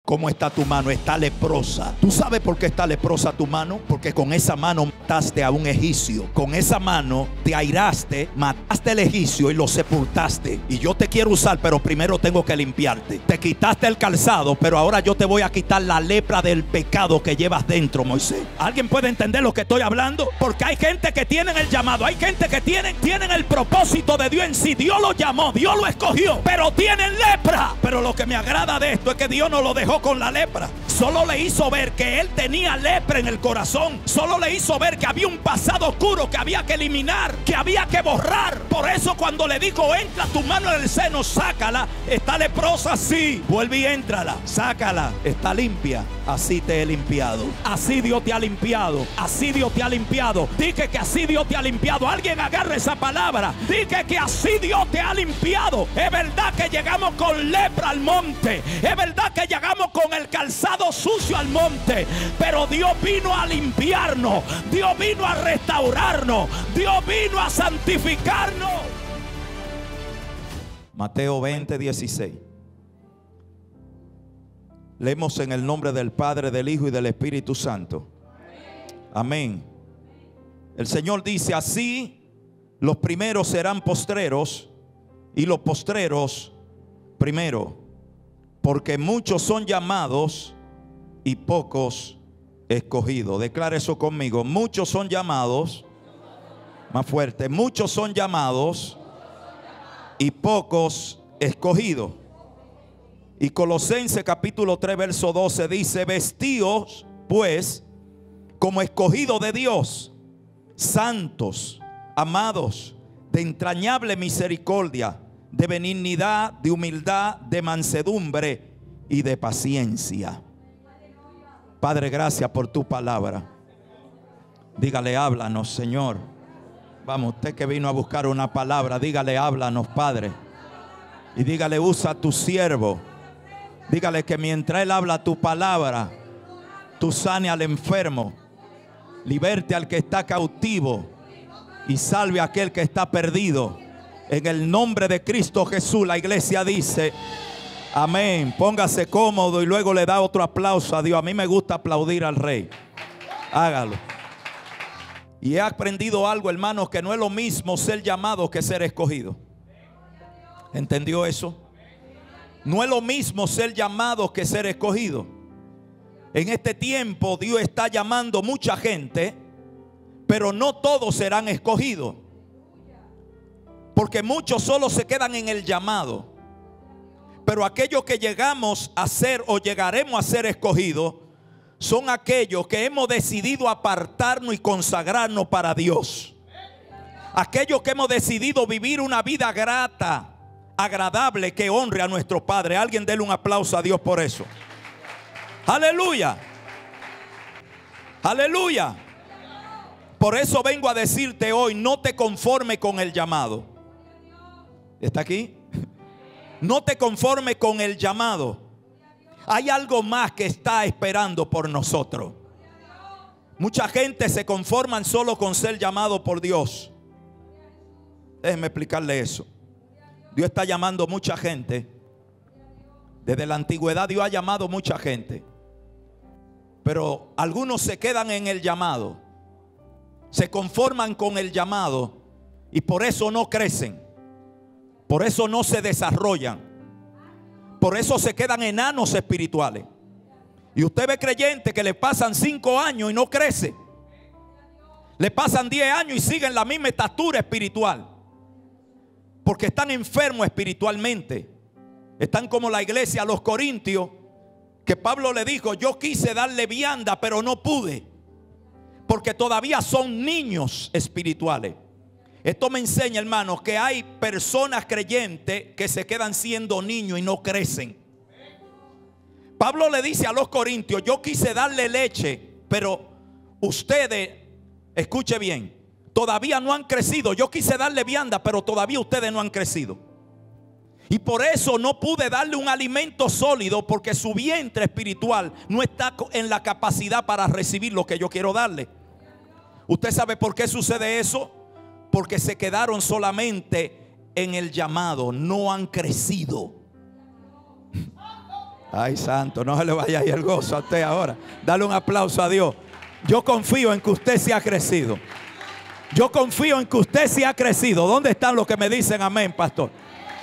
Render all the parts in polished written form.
¿Cómo está tu mano? Está leprosa. ¿Tú sabes por qué está leprosa tu mano? Porque con esa mano mataste a un egipcio. Con esa mano te airaste, mataste al egipcio y lo sepultaste. Y yo te quiero usar, pero primero tengo que limpiarte. Te quitaste el calzado, pero ahora yo te voy a quitar la lepra del pecado que llevas dentro, Moisés. ¿Alguien puede entender lo que estoy hablando? Porque hay gente que tienen el llamado, hay gente que tienen el propósito de Dios en sí. Dios lo llamó, Dios lo escogió, pero tienen lepra. Pero lo que me agrada de esto es que Dios no lo dejó con la lepra. Solo le hizo ver que él tenía lepra en el corazón. Solo le hizo ver que había un pasado oscuro que había que eliminar, que había que borrar. Por eso cuando le dijo: entra tu mano en el seno, sácala. Está leprosa, sí. Vuelve y éntrala, sácala. Está limpia. Así te he limpiado. Así Dios te ha limpiado. Así Dios te ha limpiado. Dije que así Dios te ha limpiado. Alguien agarre esa palabra. Dije que así Dios te ha limpiado. Es verdad que llegamos con lepra al monte. Es verdad que llegamos con el calzado sucio al monte. Pero Dios vino a limpiarnos. Dios vino a restaurarnos. Dios vino a santificarnos. Mateo 20:16. Leemos en el nombre del Padre, del Hijo y del Espíritu Santo. Amén. El Señor dice: así los primeros serán postreros y los postreros primero. Porque muchos son llamados y pocos escogidos. Declara eso conmigo. Muchos son llamados. Más fuerte. Muchos son llamados y pocos escogidos. Y Colosenses capítulo 3 verso 12 dice: vestíos pues como escogidos de Dios, santos, amados, de entrañable misericordia, de benignidad, de humildad, de mansedumbre y de paciencia. Padre, gracias por tu palabra. Dígale: háblanos, Señor. Vamos, usted que vino a buscar una palabra, dígale: háblanos, Padre. Y dígale: usa a tu siervo. Dígale que mientras él habla tu palabra, tú sane al enfermo, liberte al que está cautivo y salve a aquel que está perdido. En el nombre de Cristo Jesús, la iglesia dice amén. Póngase cómodo y luego le da otro aplauso a Dios. A mí me gusta aplaudir al Rey. Hágalo. Y he aprendido algo, hermanos, que no es lo mismo ser llamado que ser escogido. ¿Entendió eso? No es lo mismo ser llamado que ser escogido. En este tiempo Dios está llamando mucha gente, pero no todos serán escogidos. Porque muchos solo se quedan en el llamado. Pero aquellos que llegamos a ser o llegaremos a ser escogidos son aquellos que hemos decidido apartarnos y consagrarnos para Dios. Aquellos que hemos decidido vivir una vida grata, agradable, que honre a nuestro Padre. Alguien déle un aplauso a Dios por eso. Aleluya. Aleluya. Por eso vengo a decirte hoy: no te conformes con el llamado. ¿Está aquí? No te conformes con el llamado. Hay algo más que está esperando por nosotros. Mucha gente se conforman solo con ser llamado por Dios. Déjeme explicarle eso. Dios está llamando mucha gente. Desde la antigüedad Dios ha llamado mucha gente. Pero algunos se quedan en el llamado. Se conforman con el llamado. Y por eso no crecen. Por eso no se desarrollan. Por eso se quedan enanos espirituales. Y usted ve creyentes que le pasan 5 años y no crece. Le pasan 10 años y siguen la misma estatura espiritual. Porque están enfermos espiritualmente. Están como la iglesia a los Corintios, que Pablo le dijo: yo quise darle vianda pero no pude, porque todavía son niños espirituales. Esto me enseña, hermanos, que hay personas creyentes que se quedan siendo niños y no crecen. Pablo le dice a los Corintios: yo quise darle leche, pero ustedes, escuche bien, todavía no han crecido. Yo quise darle vianda, pero todavía ustedes no han crecido. Y por eso no pude darle un alimento sólido, porque su vientre espiritual no está en la capacidad para recibir lo que yo quiero darle. ¿Usted sabe por qué sucede eso? Porque se quedaron solamente en el llamado, no han crecido. Ay, santo, no se le vaya ahí el gozo a usted ahora. Dale un aplauso a Dios. Yo confío en que usted se ha crecido. Yo confío en que usted se ha crecido. ¿Dónde están los que me dicen amén, pastor?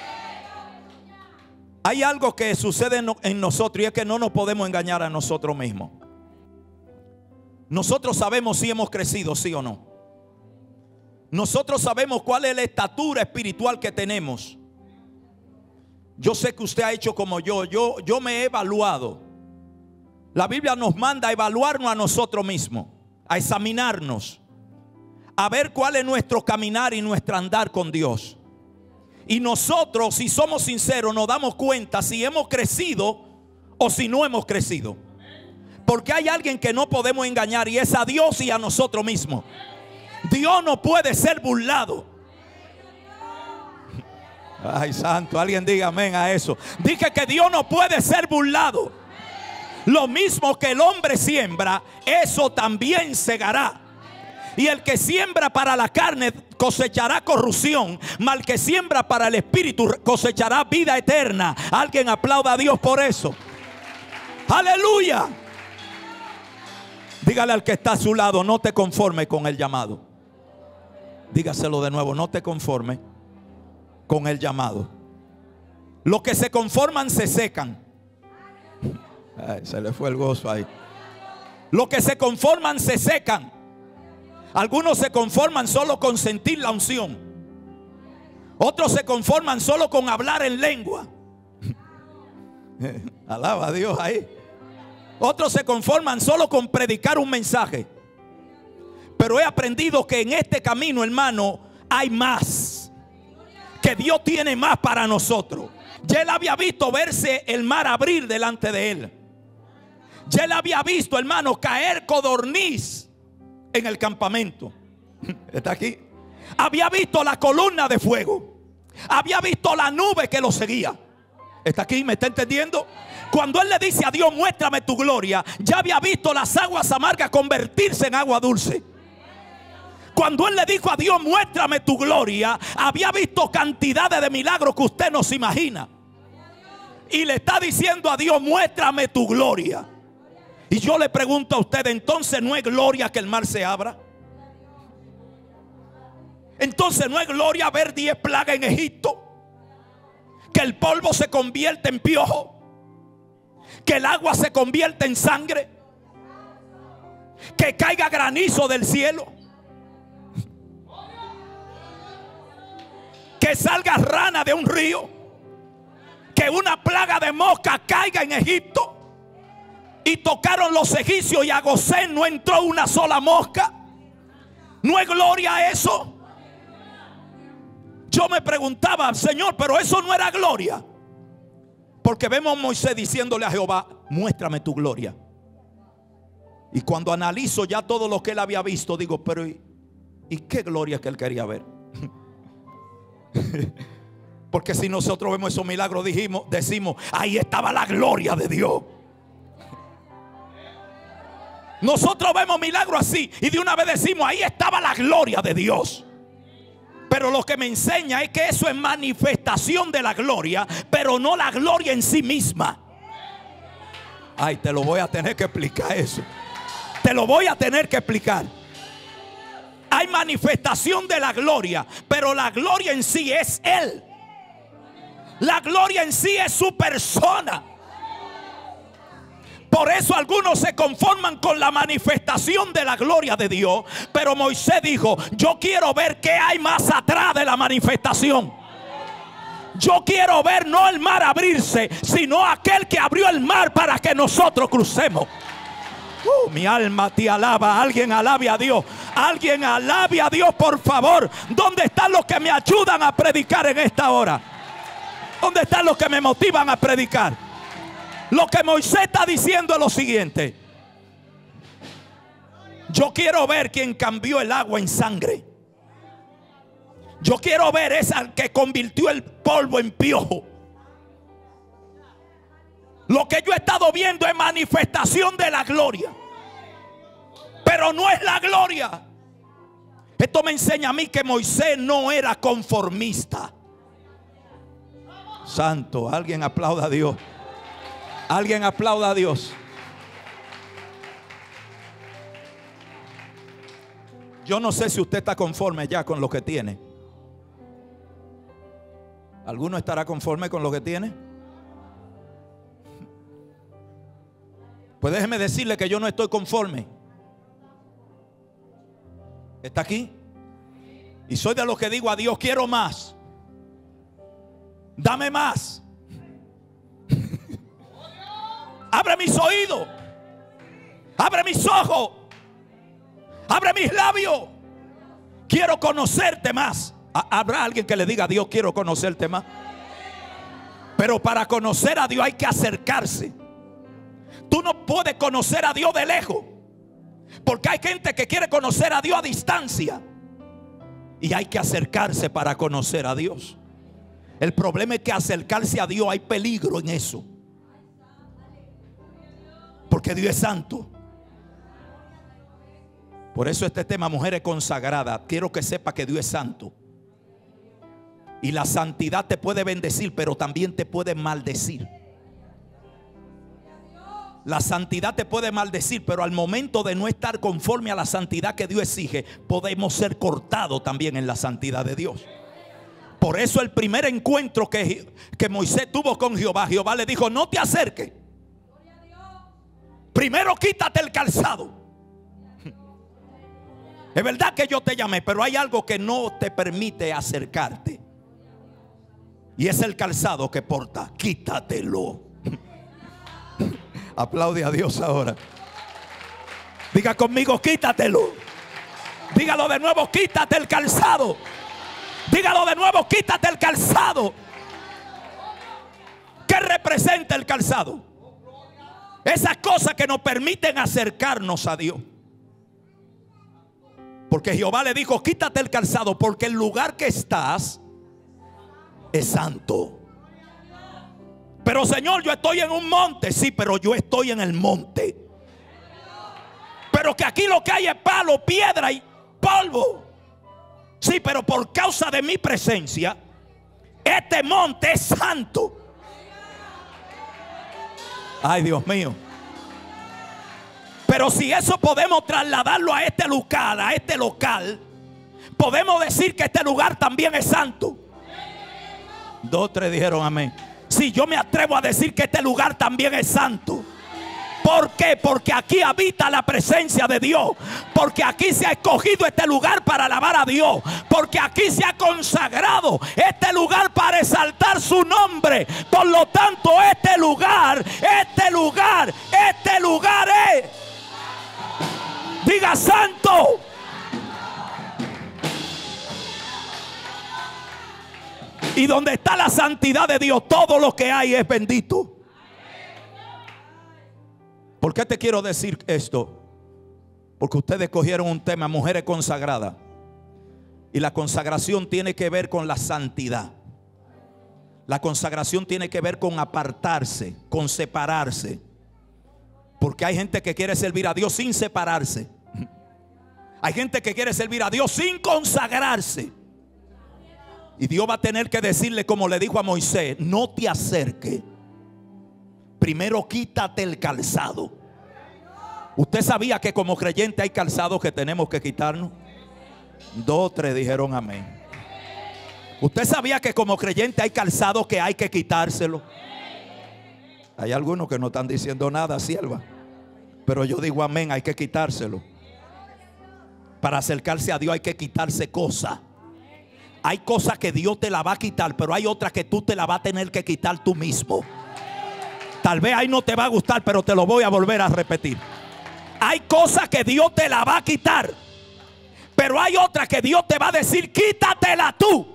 Hay algo que sucede en nosotros y es que no nos podemos engañar a nosotros mismos. Nosotros sabemos si hemos crecido, sí o no. Nosotros sabemos cuál es la estatura espiritual que tenemos. Yo sé que usted ha hecho como yo me he evaluado. La Biblia nos manda a evaluarnos a nosotros mismos, a examinarnos, a ver cuál es nuestro caminar y nuestro andar con Dios. Y nosotros, si somos sinceros, nos damos cuenta si hemos crecido o si no hemos crecido. Porque hay alguien que no podemos engañar y es a Dios y a nosotros mismos. Dios no puede ser burlado. Ay, santo, alguien diga amén a eso. Dije que Dios no puede ser burlado. Lo mismo que el hombre siembra, eso también segará. Y el que siembra para la carne cosechará corrupción, mas el que siembra para el espíritu cosechará vida eterna. Alguien aplauda a Dios por eso. Aleluya. Dígale al que está a su lado, no te conformes con el llamado. Dígaselo de nuevo, no te conformes con el llamado. Los que se conforman se secan. Ay, se le fue el gozo ahí. Los que se conforman se secan. Algunos se conforman solo con sentir la unción. Otros se conforman solo con hablar en lengua. Alaba a Dios ahí. Otros se conforman solo con predicar un mensaje. Pero he aprendido que en este camino, hermano, hay más. Que Dios tiene más para nosotros. Ya él había visto verse el mar abrir delante de él. Ya él había visto, hermano, caer codorniz en el campamento. Está aquí. Había visto la columna de fuego. Había visto la nube que lo seguía. Está aquí, ¿me está entendiendo? Cuando él le dice a Dios, muéstrame tu gloria, ya había visto las aguas amargas convertirse en agua dulce. Cuando él le dijo a Dios, muéstrame tu gloria, había visto cantidades de milagros que usted no se imagina. Y le está diciendo a Dios, muéstrame tu gloria. Y yo le pregunto a usted, entonces no es gloria que el mar se abra. Entonces no es gloria ver 10 plagas en Egipto, que el polvo se convierte en piojo, que el agua se convierte en sangre, que caiga granizo del cielo, que salga rana de un río, que una plaga de mosca caiga en Egipto. Y tocaron los egipcios y a Gosén no entró una sola mosca. ¿No es gloria eso? Yo me preguntaba, Señor, pero eso no era gloria. Porque vemos a Moisés diciéndole a Jehová, muéstrame tu gloria. Y cuando analizo ya todo lo que él había visto, digo, pero ¿y qué gloria que él quería ver? Porque si nosotros vemos esos milagros, decimos, ahí estaba la gloria de Dios. Nosotros vemos milagros así y de una vez decimos, ahí estaba la gloria de Dios. Pero lo que me enseña es que eso es manifestación de la gloria, pero no la gloria en sí misma. Ay, te lo voy a tener que explicar eso. Te lo voy a tener que explicar. Hay manifestación de la gloria, pero la gloria en sí es Él. La gloria en sí es su persona. Por eso algunos se conforman con la manifestación de la gloria de Dios. Pero Moisés dijo, yo quiero ver qué hay más atrás de la manifestación. Yo quiero ver no el mar abrirse, sino aquel que abrió el mar para que nosotros crucemos. Mi alma te alaba. Alguien alabe a Dios. Alguien alabe a Dios, por favor. ¿Dónde están los que me ayudan a predicar en esta hora? ¿Dónde están los que me motivan a predicar? Lo que Moisés está diciendo es lo siguiente: yo quiero ver quién cambió el agua en sangre. Yo quiero ver esa que convirtió el polvo en piojo. Lo que yo he estado viendo es manifestación de la gloria, pero no es la gloria. Esto me enseña a mí que Moisés no era conformista. Santo, alguien aplauda a Dios. Alguien aplauda a Dios. Yo no sé si usted está conforme ya con lo que tiene. ¿Alguno estará conforme con lo que tiene? Pues déjeme decirle que yo no estoy conforme. ¿Está aquí? Y soy de los que digo a Dios: quiero más. Dame más. Abre mis oídos. Abre mis ojos. Abre mis labios. Quiero conocerte más. ¿Habrá alguien que le diga a Dios: quiero conocerte más? Pero para conocer a Dios hay que acercarse. Tú no puedes conocer a Dios de lejos, porque hay gente que quiere conocer a Dios a distancia. Y hay que acercarse para conocer a Dios. El problema es que acercarse a Dios hay peligro en eso, porque Dios es santo. Por eso este tema, mujeres consagradas, quiero que sepa que Dios es santo. Y la santidad te puede bendecir, pero también te puede maldecir. La santidad te puede maldecir, pero al momento de no estar conforme a la santidad que Dios exige, podemos ser cortados también en la santidad de Dios. Por eso el primer encuentro que Moisés tuvo con Jehová, Jehová le dijo: no te acerques. Primero quítate el calzado. Es verdad que yo te llamé, pero hay algo que no te permite acercarte, y es el calzado que porta. Quítatelo. Aplaude a Dios ahora. Diga conmigo: quítatelo. Dígalo de nuevo: quítate el calzado. Dígalo de nuevo: quítate el calzado. ¿Qué representa el calzado? Esas cosas que nos permiten acercarnos a Dios. Porque Jehová le dijo: quítate el calzado, porque el lugar que estás es santo. Pero Señor, yo estoy en un monte. Sí, pero yo estoy en el monte. Pero que aquí lo que hay es palo, piedra y polvo. Sí, pero por causa de mi presencia, este monte es santo. Ay, Dios mío. Pero si eso podemos trasladarlo a este local, podemos decir que este lugar también es santo. 2, 3 dijeron amén. Si yo me atrevo a decir que este lugar también es santo. ¿Por qué? Porque aquí habita la presencia de Dios. Porque aquí se ha escogido este lugar para alabar a Dios. Porque aquí se ha consagrado este lugar para exaltar su nombre. Por lo tanto, este lugar es, diga, santo. Y donde está la santidad de Dios, todo lo que hay es bendito. ¿Por qué te quiero decir esto? Porque ustedes cogieron un tema: mujeres consagradas. Y la consagración tiene que ver con la santidad. La consagración tiene que ver con apartarse, con separarse. Porque hay gente que quiere servir a Dios sin separarse. Hay gente que quiere servir a Dios sin consagrarse. Y Dios va a tener que decirle, como le dijo a Moisés: no te acerques. Primero quítate el calzado. ¿Usted sabía que como creyente hay calzados que tenemos que quitarnos? 2, 3 dijeron amén. ¿Usted sabía que como creyente hay calzados que hay que quitárselo? Hay algunos que no están diciendo nada, sierva. Pero yo digo amén, hay que quitárselo. Para acercarse a Dios hay que quitarse cosas. Hay cosas que Dios te la va a quitar, pero hay otras que tú te la vas a tener que quitar tú mismo. Tal vez ahí no te va a gustar, pero te lo voy a volver a repetir. Hay cosas que Dios te la va a quitar, pero hay otras que Dios te va a decir: quítatela tú.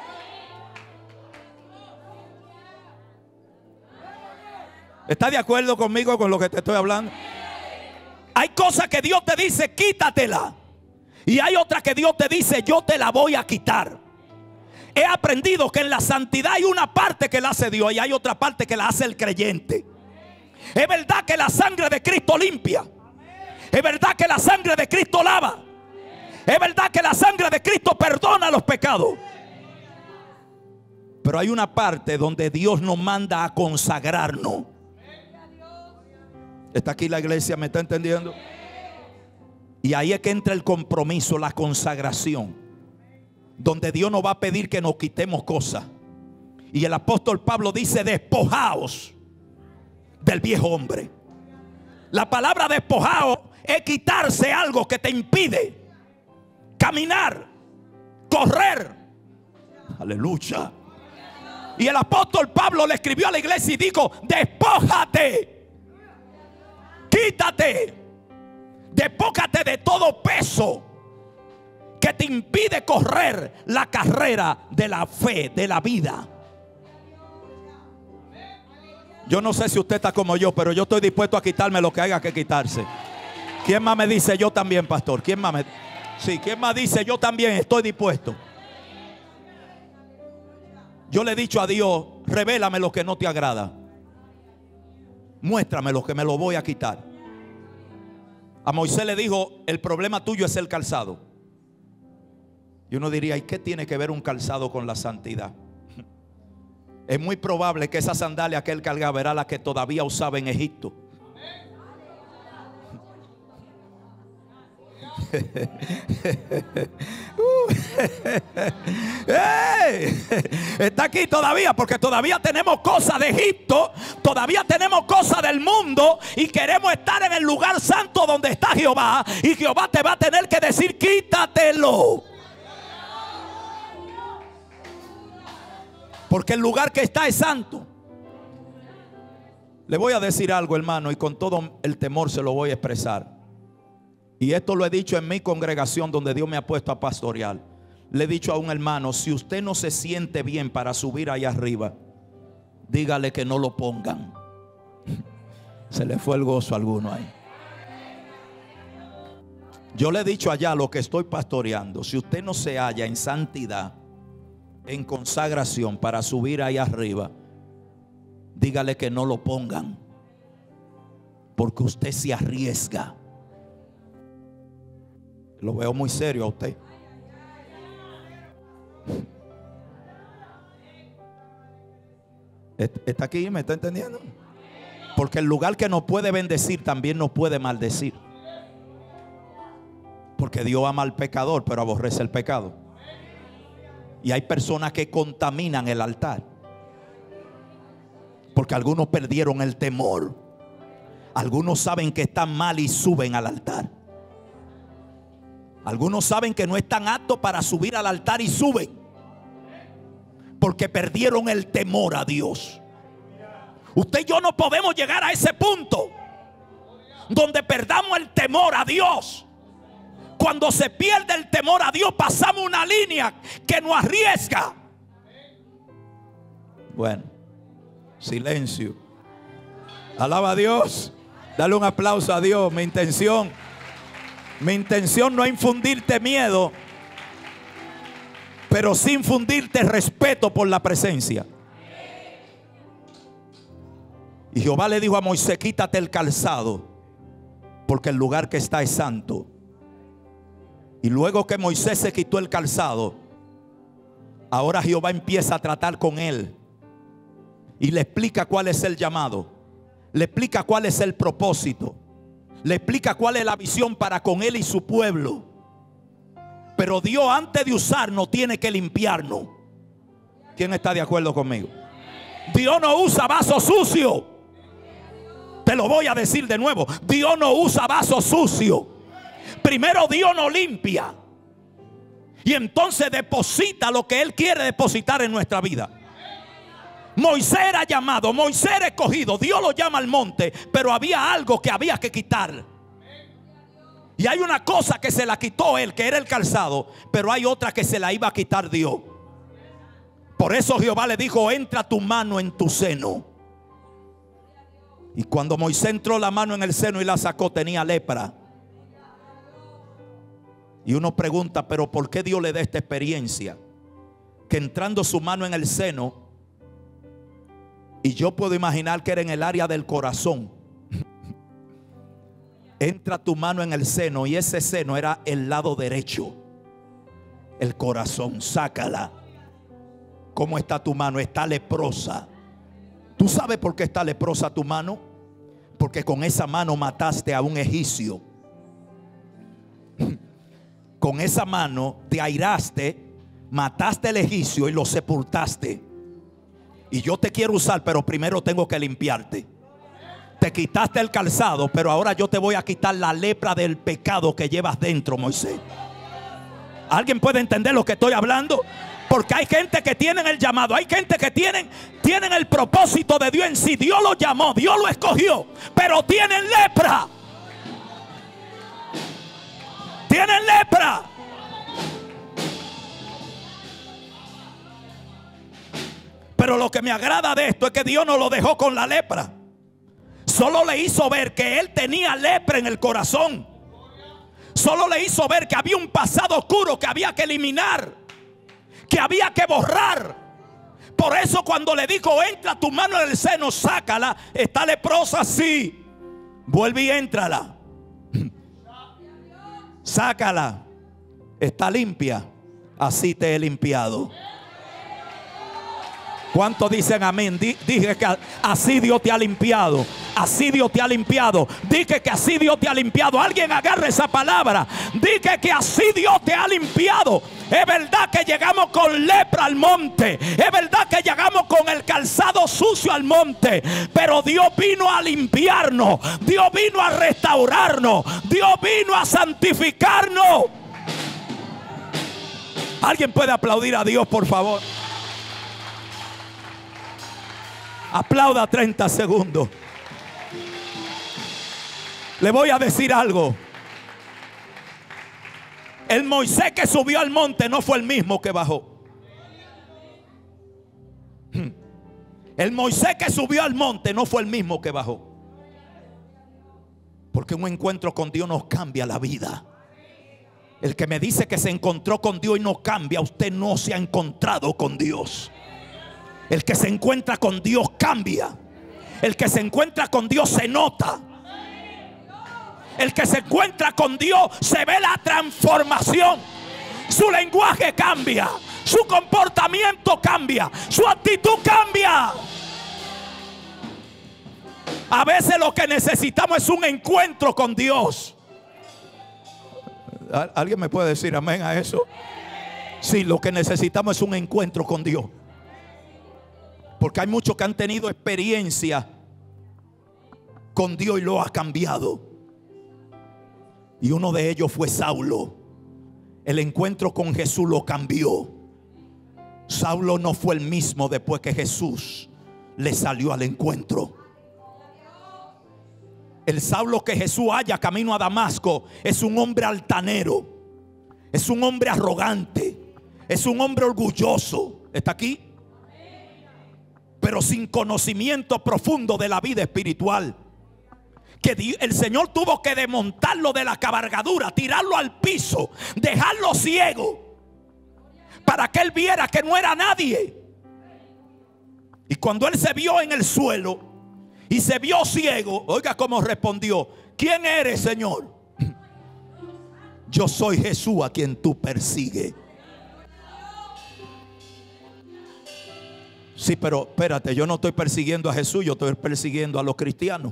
¿Estás de acuerdo conmigo con lo que te estoy hablando? Hay cosas que Dios te dice: quítatela. Y hay otras que Dios te dice: yo te la voy a quitar. He aprendido que en la santidad hay una parte que la hace Dios y hay otra parte que la hace el creyente. Es verdad que la sangre de Cristo limpia. Es verdad que la sangre de Cristo lava. Es verdad que la sangre de Cristo perdona los pecados. Pero hay una parte donde Dios nos manda a consagrarnos. ¿Está aquí la iglesia? ¿Me está entendiendo? Y ahí es que entra el compromiso, la consagración, donde Dios nos va a pedir que nos quitemos cosas. Y el apóstol Pablo dice: despojaos del viejo hombre. La palabra despojaos es quitarse algo que te impide caminar, correr. Aleluya. Y el apóstol Pablo le escribió a la iglesia y dijo: despójate, quítate, despójate de todo peso que te impide correr la carrera de la fe, de la vida. Yo no sé si usted está como yo, pero yo estoy dispuesto a quitarme lo que haya que quitarse. ¿Quién más me dice yo también, pastor? ¿Quién más me... Sí, ¿quién más dice yo también estoy dispuesto? Yo le he dicho a Dios: revélame lo que no te agrada, muéstrame lo que me lo voy a quitar. A Moisés le dijo: el problema tuyo es el calzado. Y uno diría: ¿y qué tiene que ver un calzado con la santidad? Es muy probable que esa sandalia que él cargaba era la que todavía usaba en Egipto. Está aquí todavía, porque todavía tenemos cosas de Egipto, todavía tenemos cosas del mundo, y queremos estar en el lugar santo donde está Jehová. Y Jehová te va a tener que decir: quítatelo, porque el lugar que está es santo. Le voy a decir algo, hermano, y con todo el temor se lo voy a expresar. Y esto lo he dicho en mi congregación donde Dios me ha puesto a pastorear. Le he dicho a un hermano: si usted no se siente bien para subir allá arriba, dígale que no lo pongan. Se le fue el gozo a alguno ahí. Yo le he dicho allá a lo que estoy pastoreando: si usted no se halla en santidad, en consagración para subir ahí arriba, dígale que no lo pongan, porque usted se arriesga. Lo veo muy serio a usted. ¿Está aquí? ¿Me está entendiendo? Porque el lugar que nos puede bendecir también nos puede maldecir. Porque Dios ama al pecador, pero aborrece el pecado. Y hay personas que contaminan el altar, porque algunos perdieron el temor. Algunos saben que están mal y suben al altar. Algunos saben que no están aptos para subir al altar y suben, porque perdieron el temor a Dios. Usted y yo no podemos llegar a ese punto donde perdamos el temor a Dios. Cuando se pierde el temor a Dios, pasamos una línea que nos arriesga. Bueno, silencio. Alaba a Dios. Dale un aplauso a Dios. Mi intención no es infundirte miedo, pero sí infundirte respeto por la presencia. Y Jehová le dijo a Moisés: quítate el calzado, porque el lugar que está es santo. Y luego que Moisés se quitó el calzado, ahora Jehová empieza a tratar con él y le explica cuál es el llamado, le explica cuál es el propósito, le explica cuál es la visión para con él y su pueblo. Pero Dios, antes de usarnos, tiene que limpiarnos. ¿Quién está de acuerdo conmigo? Dios no usa vasos sucios. Te lo voy a decir de nuevo: Dios no usa vasos sucios. Primero Dios nos limpia, y entonces deposita lo que Él quiere depositar en nuestra vida. Moisés era llamado, Moisés era escogido, Dios lo llama al monte, pero había algo que había que quitar. Y hay una cosa que se la quitó él, que era el calzado, pero hay otra que se la iba a quitar Dios. Por eso Jehová le dijo: entra tu mano en tu seno. Y cuando Moisés entró la mano en el seno y la sacó, tenía lepra. Y uno pregunta: pero ¿por qué Dios le da esta experiencia? Que entrando su mano en el seno, y yo puedo imaginar que era en el área del corazón. Entra tu mano en el seno, y ese seno era el lado derecho, el corazón. Sácala. ¿Cómo está tu mano? Está leprosa. ¿Tú sabes por qué está leprosa tu mano? Porque con esa mano mataste a un egipcio. Con esa mano te airaste, mataste al egipcio y lo sepultaste. Y yo te quiero usar, pero primero tengo que limpiarte. Te quitaste el calzado, pero ahora yo te voy a quitar la lepra del pecado que llevas dentro, Moisés. ¿Alguien puede entender lo que estoy hablando? Porque hay gente que tienen el llamado, hay gente que tienen el propósito de Dios en sí. Dios lo llamó, Dios lo escogió, pero tienen lepra. Tienen lepra. Pero lo que me agrada de esto es que Dios no lo dejó con la lepra. Solo le hizo ver que él tenía lepra en el corazón. Solo le hizo ver que había un pasado oscuro que había que eliminar, que había que borrar. Por eso cuando le dijo: entra tu mano en el seno, sácala. Está leprosa, sí. Vuelve y éntrala. Sácala. Está limpia. Así te he limpiado. ¿Cuántos dicen amén? Dije que así Dios te ha limpiado. Así Dios te ha limpiado. Dije que así Dios te ha limpiado. Alguien agarre esa palabra. Dije que así Dios te ha limpiado. Es verdad que llegamos con lepra al monte. Es verdad que llegamos con el calzado sucio al monte. Pero Dios vino a limpiarnos. Dios vino a restaurarnos. Dios vino a santificarnos. ¿Alguien puede aplaudir a Dios, por favor? Aplauda 30 segundos. Le voy a decir algo. El Moisés que subió al monte no fue el mismo que bajó. El Moisés que subió al monte no fue el mismo que bajó. Porque un encuentro con Dios nos cambia la vida. El que me dice que se encontró con Dios y no cambia, usted no se ha encontrado con Dios. El que se encuentra con Dios cambia. El que se encuentra con Dios se nota. El que se encuentra con Dios se ve la transformación. Su lenguaje cambia. Su comportamiento cambia. Su actitud cambia. A veces lo que necesitamos es un encuentro con Dios. ¿Alguien me puede decir amén a eso? Sí, lo que necesitamos es un encuentro con Dios. Porque hay muchos que han tenido experiencia con Dios y lo ha cambiado. Y uno de ellos fue Saulo. El encuentro con Jesús lo cambió. Saulo no fue el mismo después que Jesús le salió al encuentro. El Saulo que Jesús halla camino a Damasco es un hombre altanero. Es un hombre arrogante. Es un hombre orgulloso. ¿Está aquí? Pero sin conocimiento profundo de la vida espiritual. Que el Señor tuvo que desmontarlo de la cabalgadura, tirarlo al piso, dejarlo ciego, para que él viera que no era nadie. Y cuando él se vio en el suelo y se vio ciego, oiga cómo respondió: ¿quién eres, Señor? Yo soy Jesús a quien tú persigues. Sí, pero espérate, yo no estoy persiguiendo a Jesús, yo estoy persiguiendo a los cristianos.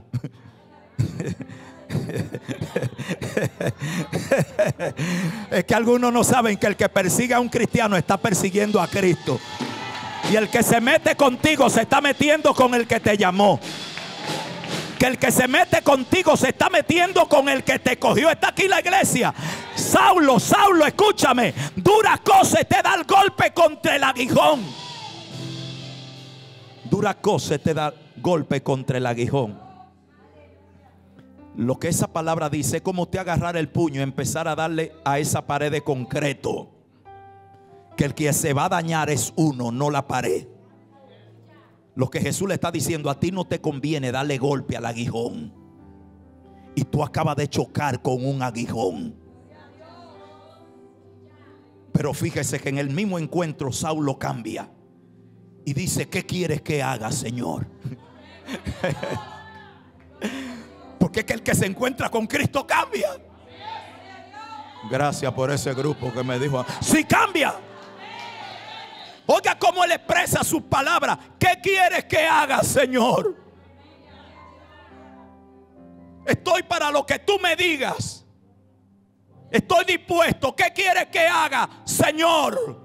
Es que algunos no saben que el que persigue a un cristiano está persiguiendo a Cristo. Y el que se mete contigo se está metiendo con el que te llamó. Que el que se mete contigo se está metiendo con el que te cogió. Está aquí la iglesia. Saulo, Saulo, escúchame. Dura cosa te da el golpe contra el aguijón. Dura cosa te da golpe contra el aguijón. Lo que esa palabra dice es como usted agarrar el puño y empezar a darle a esa pared de concreto. Que el que se va a dañar es uno, no la pared. Lo que Jesús le está diciendo: a ti no te conviene darle golpe al aguijón. Y tú acabas de chocar con un aguijón. Pero fíjese que en el mismo encuentro Saulo cambia. Y dice: ¿qué quieres que haga, Señor? Porque es que el que se encuentra con Cristo cambia. Gracias por ese grupo que me dijo: sí, cambia. Oiga cómo él expresa sus palabras. ¿Qué quieres que haga, Señor? Estoy para lo que tú me digas. Estoy dispuesto. ¿Qué quieres que haga? Señor.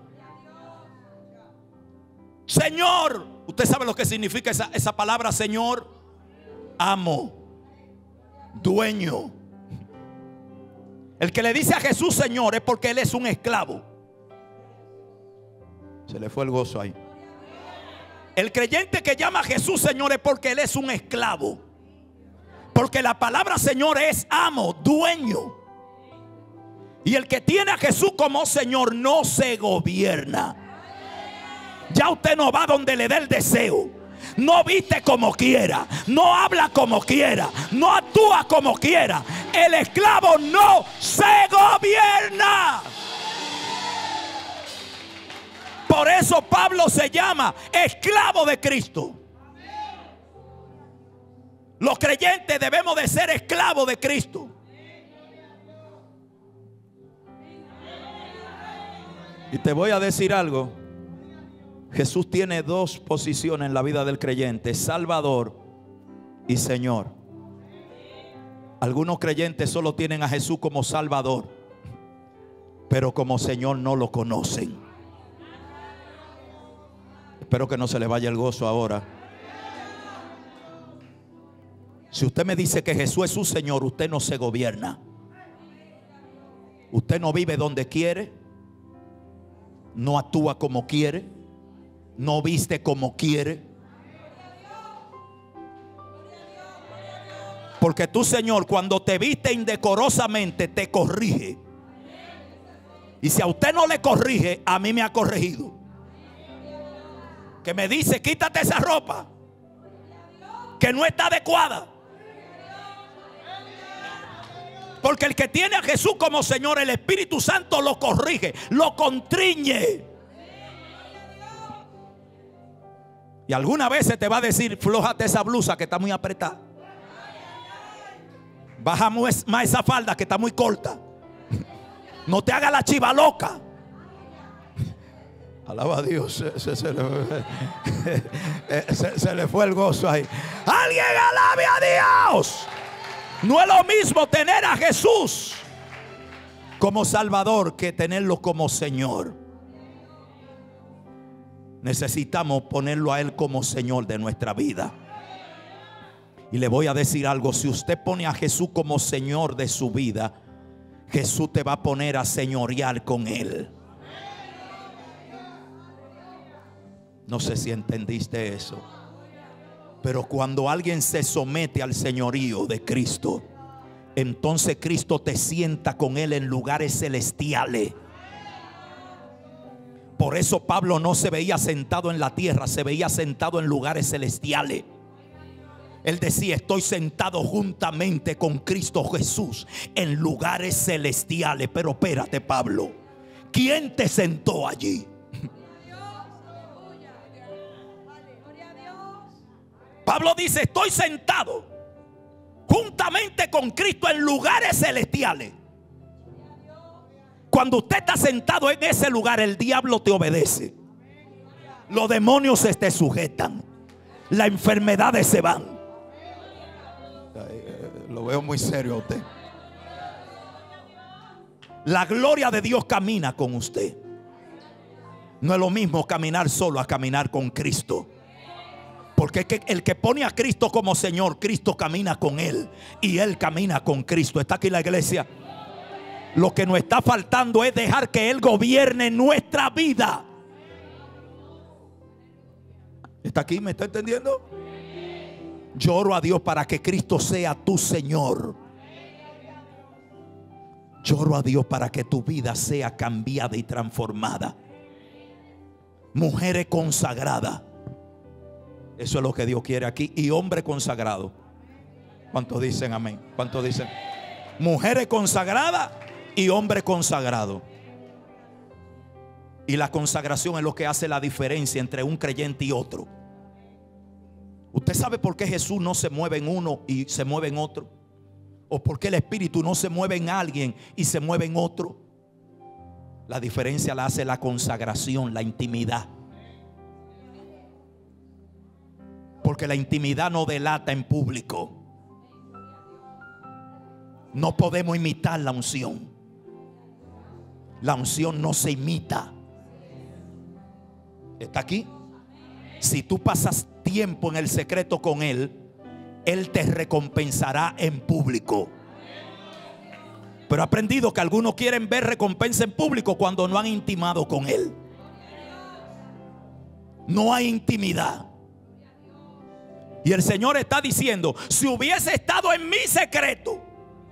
Señor. ¿Usted sabe lo que significa esa palabra, Señor? Amo. Dueño. El que le dice a Jesús Señor es porque él es un esclavo. Se le fue el gozo ahí. El creyente que llama a Jesús Señor es porque él es un esclavo. Porque la palabra Señor es amo, dueño. Y el que tiene a Jesús como Señor no se gobierna. Ya usted no va donde le dé el deseo. No viste como quiera. No habla como quiera. No actúa como quiera. El esclavo no se gobierna. Por eso Pablo se llama esclavo de Cristo. Los creyentes debemos de ser esclavos de Cristo. Y te voy a decir algo. Jesús tiene dos posiciones en la vida del creyente: Salvador y Señor. Algunos creyentes solo tienen a Jesús como Salvador, pero como Señor no lo conocen. Espero que no se le vaya el gozo ahora. Si usted me dice que Jesús es su Señor, usted no se gobierna. Usted no vive donde quiere, no actúa como quiere, no viste como quiere. Porque tu Señor, cuando te viste indecorosamente, te corrige. Y si a usted no le corrige, a mí me ha corregido. Que me dice: quítate esa ropa que no está adecuada. Porque el que tiene a Jesús como Señor, el Espíritu Santo lo corrige, lo contriñe. Y algunas veces te va a decir: flójate esa blusa que está muy apretada. Baja más esa falda que está muy corta. No te haga la chiva loca. Alaba a Dios. Se le fue el gozo ahí. Alguien alabe a Dios. No es lo mismo tener a Jesús como Salvador que tenerlo como Señor. Necesitamos ponerlo a Él como Señor de nuestra vida. Y le voy a decir algo: si usted pone a Jesús como Señor de su vida, Jesús te va a poner a señorear con Él. No sé si entendiste eso. Pero cuando alguien se somete al señorío de Cristo, entonces Cristo te sienta con Él en lugares celestiales. Por eso Pablo no se veía sentado en la tierra, se veía sentado en lugares celestiales. Él decía: estoy sentado juntamente con Cristo Jesús en lugares celestiales. Pero espérate, Pablo, ¿quién te sentó allí? Pablo dice: estoy sentado juntamente con Cristo en lugares celestiales. Cuando usted está sentado en ese lugar, el diablo te obedece. Los demonios se te sujetan. Las enfermedades se van. Lo veo muy serio a usted. La gloria de Dios camina con usted. No es lo mismo caminar solo a caminar con Cristo. Porque el que pone a Cristo como Señor, Cristo camina con Él y Él camina con Cristo. ¿Está aquí la iglesia? Lo que nos está faltando es dejar que Él gobierne nuestra vida. ¿Está aquí? ¿Me está entendiendo? Yo oro a Dios para que Cristo sea tu Señor. Yo oro a Dios para que tu vida sea cambiada y transformada. Mujeres consagradas. Eso es lo que Dios quiere aquí. Y hombre consagrado. ¿Cuántos dicen amén? ¿Cuántos dicen? Mujeres consagradas y hombre consagrado. Y la consagración es lo que hace la diferencia entre un creyente y otro. ¿Usted sabe por qué Jesús no se mueve en uno y se mueve en otro? ¿O por qué el Espíritu no se mueve en alguien y se mueve en otro? La diferencia la hace la consagración, la intimidad. Porque la intimidad no delata en público. No podemos imitar la unción. La unción no se imita. ¿Está aquí? Si tú pasas tiempo en el secreto con Él, Él te recompensará en público. Pero he aprendido que algunos quieren ver recompensa en público cuando no han intimado con Él. No hay intimidad. Y el Señor está diciendo: si hubiese estado en mi secreto.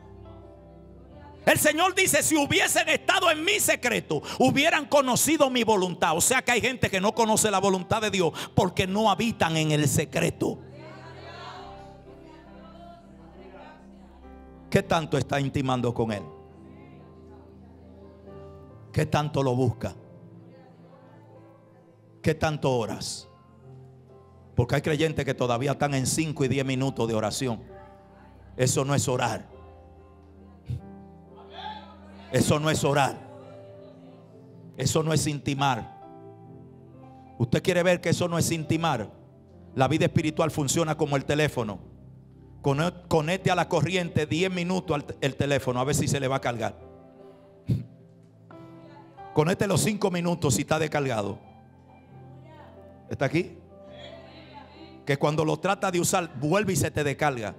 El Señor dice: si hubiesen estado en mi secreto, hubieran conocido mi voluntad. O sea que hay gente que no conoce la voluntad de Dios porque no habitan en el secreto. ¿Qué tanto está intimando con Él? ¿Qué tanto lo busca? ¿Qué tanto oras? Porque hay creyentes que todavía están en 5 y 10 minutos de oración. Eso no es orar. Eso no es orar. Eso no es intimar. Usted quiere ver que eso no es intimar. La vida espiritual funciona como el teléfono. Conecte a la corriente 10 minutos el teléfono, a ver si se le va a cargar. Conecte los 5 minutos si está descargado. ¿Está aquí? Que cuando lo trata de usar, vuelve y se te descarga.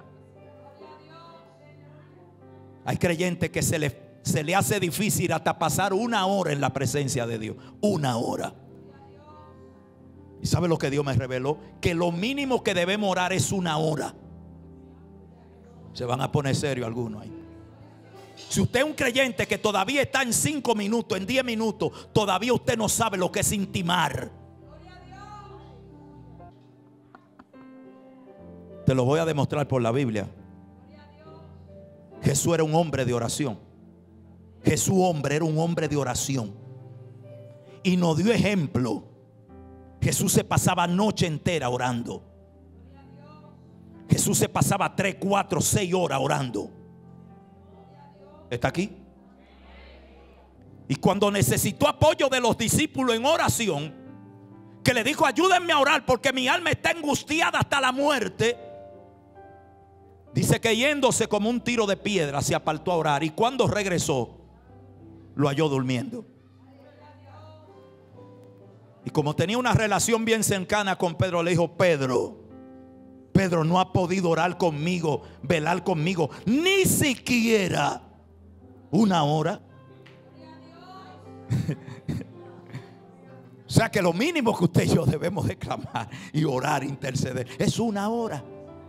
Hay creyentes que se le hace difícil hasta pasar 1 hora en la presencia de Dios. 1 hora. ¿Y sabe lo que Dios me reveló? Que lo mínimo que debemos orar es 1 hora. Se van a poner serio algunos ahí. Si usted es un creyente que todavía está en 5 minutos, en 10 minutos, todavía usted no sabe lo que es intimar. Te lo voy a demostrar por la Biblia. Jesús era un hombre de oración. Jesús era un hombre de oración. Y nos dio ejemplo. Jesús se pasaba noche entera orando. Jesús se pasaba 3, 4, 6 horas orando. ¿Está aquí? Y cuando necesitó apoyo de los discípulos en oración, que le dijo: ayúdenme a orar porque mi alma está angustiada hasta la muerte. Dice que yéndose como un tiro de piedra se apartó a orar. Y cuando regresó, lo halló durmiendo. Y como tenía una relación bien cercana con Pedro, le dijo: Pedro no ha podido orar conmigo, velar conmigo, ni siquiera 1 hora. O sea que lo mínimo que usted y yo debemos de clamar y orar, interceder, es 1 hora.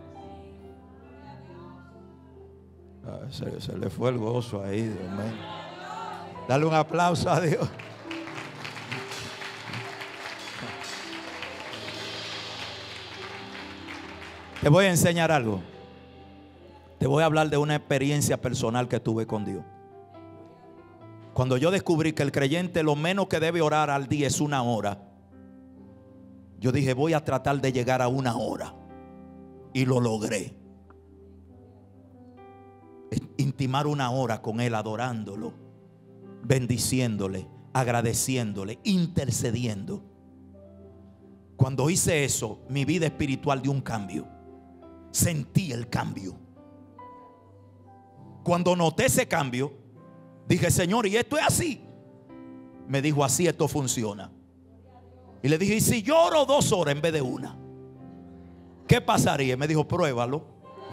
Se le fue el gozo ahí, Dios mío. Dale un aplauso a Dios. Te voy a enseñar algo. Te voy a hablar de una experiencia personal que tuve con Dios. Cuando yo descubrí que el creyente lo menos que debe orar al día es 1 hora, yo dije: voy a tratar de llegar a 1 hora. Y lo logré. Intimar 1 hora con Él, adorándolo, bendiciéndole, agradeciéndole, intercediendo. Cuando hice eso, mi vida espiritual dio un cambio. Sentí el cambio. Cuando noté ese cambio, dije: Señor, ¿y esto es así? Me dijo: así esto funciona. Y le dije: ¿y si yo oro 2 horas en vez de 1? ¿Qué pasaría? Me dijo: pruébalo.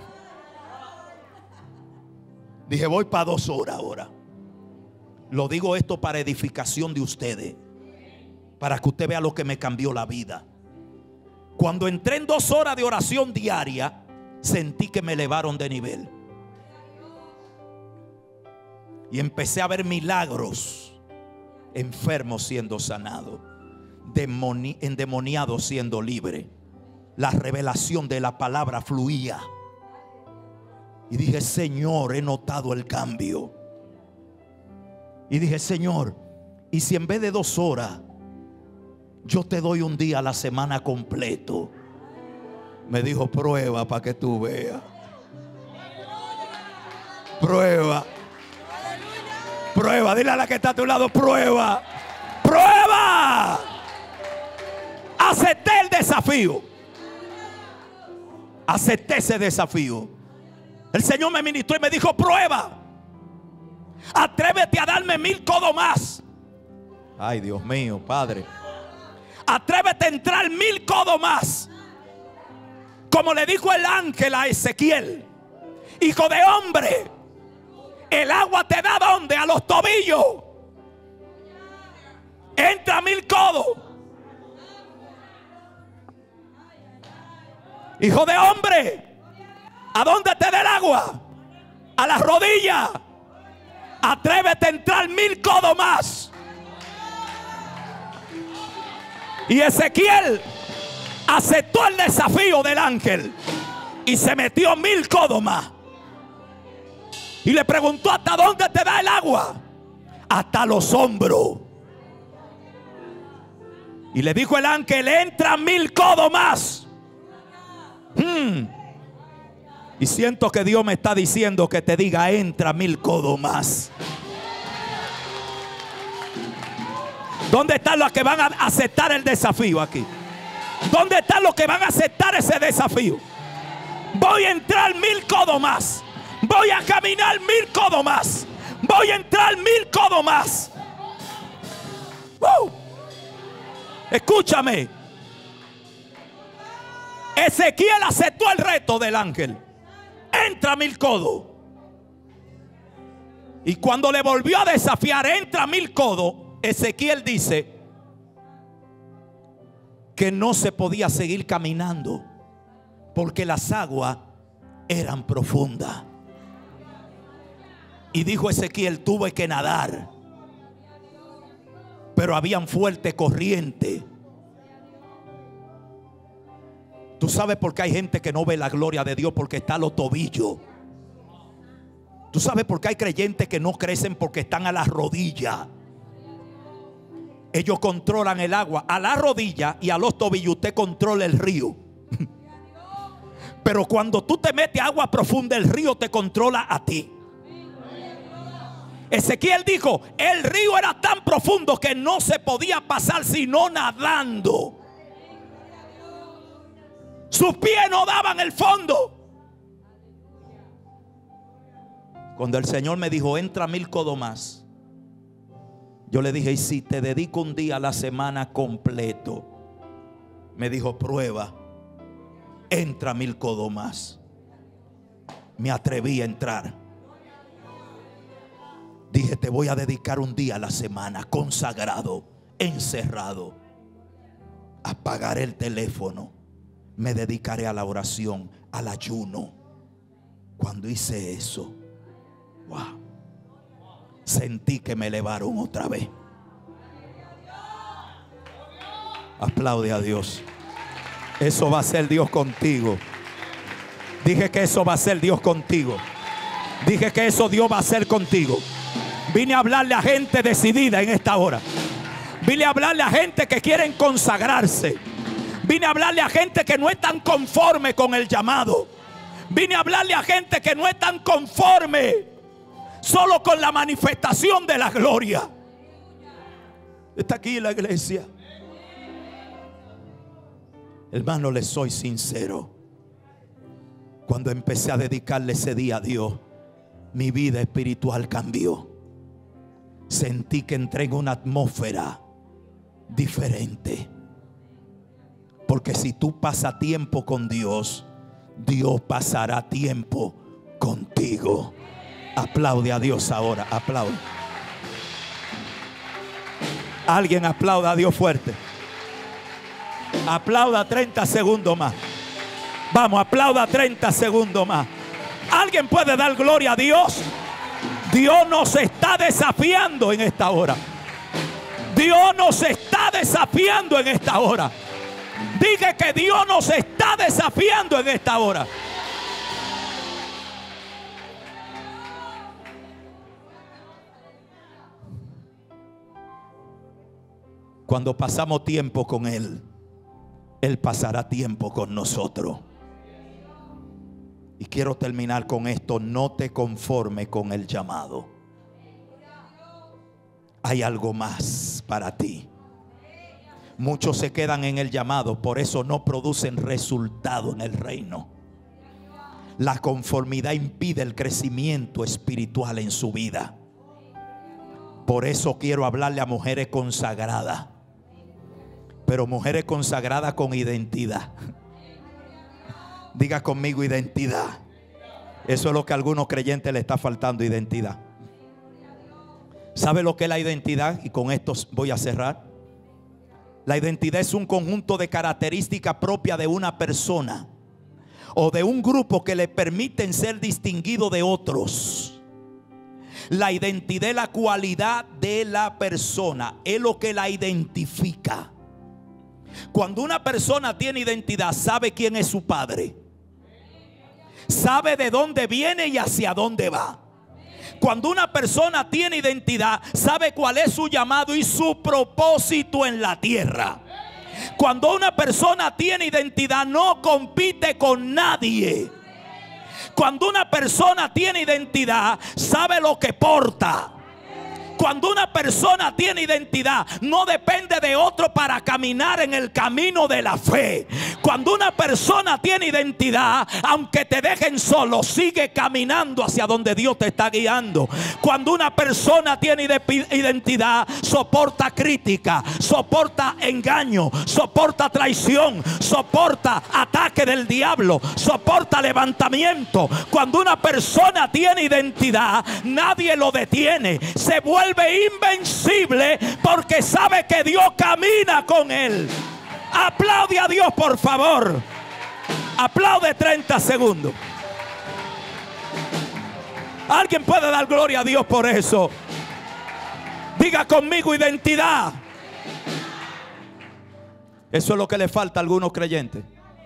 Dije: voy para 2 horas ahora. Lo digo esto para edificación de ustedes, para que usted vea lo que me cambió la vida. Cuando entré en 2 horas de oración diaria, sentí que me elevaron de nivel. Y empecé a ver milagros. Enfermos siendo sanados, endemoniados siendo libres. La revelación de la palabra fluía. Y dije: Señor, he notado el cambio. Y dije: Señor, ¿y si en vez de 2 horas yo te doy un día a la semana completo? Me dijo: prueba para que tú veas. Prueba. Prueba. Dile a la que está a tu lado: prueba. Prueba. Acepté el desafío. Acepté ese desafío. El Señor me ministró y me dijo: prueba, atrévete a darme 1000 codos más. Ay, Dios mío, Padre. Atrévete a entrar 1000 codos más. Como le dijo el ángel a Ezequiel: hijo de hombre, el agua te da ¿dónde? A los tobillos. Entra 1000 codos. Hijo de hombre, ¿a dónde te da el agua? A las rodillas. Atrévete a entrar 1000 codos más. Y Ezequiel aceptó el desafío del ángel y se metió 1000 codos más. Y le preguntó: ¿hasta dónde te da el agua? Hasta los hombros. Y le dijo el ángel: entra 1000 codos más. Y siento que Dios me está diciendo que te diga: entra 1000 codos más. ¿Dónde están los que van a aceptar el desafío aquí? ¿Dónde están los que van a aceptar ese desafío? Voy a entrar 1000 codos más. Voy a caminar 1000 codos más. Voy a entrar 1000 codos más. Escúchame. Ezequiel aceptó el reto del ángel. Entra 1000 codos. Y cuando le volvió a desafiar: entra 1000 codos, Ezequiel dice que no se podía seguir caminando porque las aguas eran profundas. Y dijo Ezequiel: tuve que nadar, pero habían fuerte corriente. Tú sabes por qué hay gente que no ve la gloria de Dios: porque está a los tobillos. Tú sabes por qué hay creyentes que no crecen: porque están a las rodillas. Ellos controlan el agua a la rodilla y a los tobillos. Usted controla el río. Pero cuando tú te metes a agua profunda, el río te controla a ti. Ezequiel dijo: el río era tan profundo que no se podía pasar sino nadando. Sus pies no daban el fondo. Cuando el Señor me dijo: entra 1000 codos más, yo le dije: ¿y si te dedico un día a la semana completo? Me dijo: prueba, entra 1000 codos más. Me atreví a entrar. Dije: te voy a dedicar un día a la semana consagrado, encerrado. Apagaré el teléfono. Me dedicaré a la oración, al ayuno. Cuando hice eso, wow, sentí que me elevaron otra vez. Aplaude a Dios. Eso va a ser Dios contigo. Dije que eso va a ser Dios contigo. Dije que eso Dios va a hacer contigo. Vine a hablarle a gente decidida en esta hora. Vine a hablarle a gente que quieren consagrarse. Vine a hablarle a gente que no están conforme con el llamado. Vine a hablarle a gente que no están conforme solo con la manifestación de la gloria. Está aquí la iglesia. Hermano, les soy sincero. Cuando empecé a dedicarle ese día a Dios, mi vida espiritual cambió. Sentí que entré en una atmósfera diferente. Porque si tú pasas tiempo con Dios, Dios pasará tiempo contigo. Aplaude a Dios ahora, aplaude. Alguien aplauda a Dios fuerte. Aplauda 30 segundos más. Vamos, aplauda 30 segundos más. ¿Alguien puede dar gloria a Dios? Dios nos está desafiando en esta hora. Dios nos está desafiando en esta hora. Diga que Dios nos está desafiando en esta hora. Cuando pasamos tiempo con Él, Él pasará tiempo con nosotros. Y quiero terminar con esto: no te conformes con el llamado. Hay algo más para ti. Muchos se quedan en el llamado, por eso no producen resultado en el reino. La conformidad impide el crecimiento espiritual en su vida. Por eso quiero hablarle a mujeres consagradas, pero mujeres consagradas con identidad. Diga conmigo: identidad. Eso es lo que a algunos creyentes le está faltando, identidad. ¿Sabe lo que es la identidad? Y con esto voy a cerrar. La identidad es un conjunto de características propias de una persona o de un grupo que le permiten ser distinguido de otros. La identidad es la cualidad de la persona, es lo que la identifica. Cuando una persona tiene identidad, sabe quién es su padre, sabe de dónde viene y hacia dónde va. Cuando una persona tiene identidad, sabe cuál es su llamado y su propósito en la tierra. Cuando una persona tiene identidad, no compite con nadie. Cuando una persona tiene identidad, sabe lo que porta. Cuando una persona tiene identidad, no depende de otro para caminar en el camino de la fe. Cuando una persona tiene identidad, aunque te dejen solo, sigue caminando hacia donde Dios te está guiando. Cuando una persona tiene identidad, soporta crítica, soporta engaño, soporta traición, soporta ataque del diablo, soporta levantamiento. Cuando una persona tiene identidad, nadie lo detiene. Se vuelve invencible porque sabe que Dios camina con él. Aplaude a Dios, por favor. Aplaude 30 segundos. Alguien puede dar gloria a Dios por eso. Diga conmigo: identidad. Eso es lo que le falta a algunos creyentes.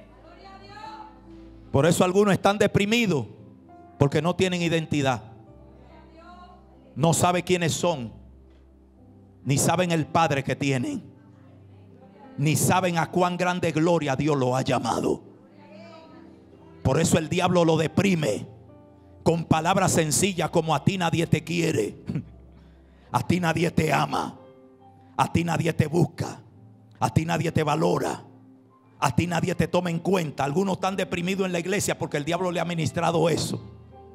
Por eso algunos están deprimidos, porque no tienen identidad. No saben quiénes son, ni saben el Padre que tienen, ni saben a cuán grande gloria Dios lo ha llamado. Por eso el diablo lo deprime con palabras sencillas como: a ti nadie te quiere, a ti nadie te ama, a ti nadie te busca, a ti nadie te valora, a ti nadie te toma en cuenta. Algunos están deprimidos en la iglesia porque el diablo le ha ministrado eso.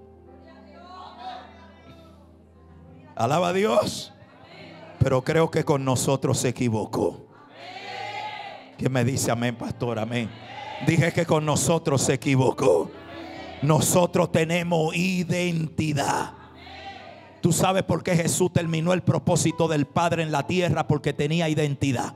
Alaba a Dios. Pero creo que con nosotros se equivocó. ¿Quién me dice amén, pastor? Amén. Dije que con nosotros se equivocó. Nosotros tenemos identidad. ¿Tú sabes por qué Jesús terminó el propósito del Padre en la tierra? Porque tenía identidad.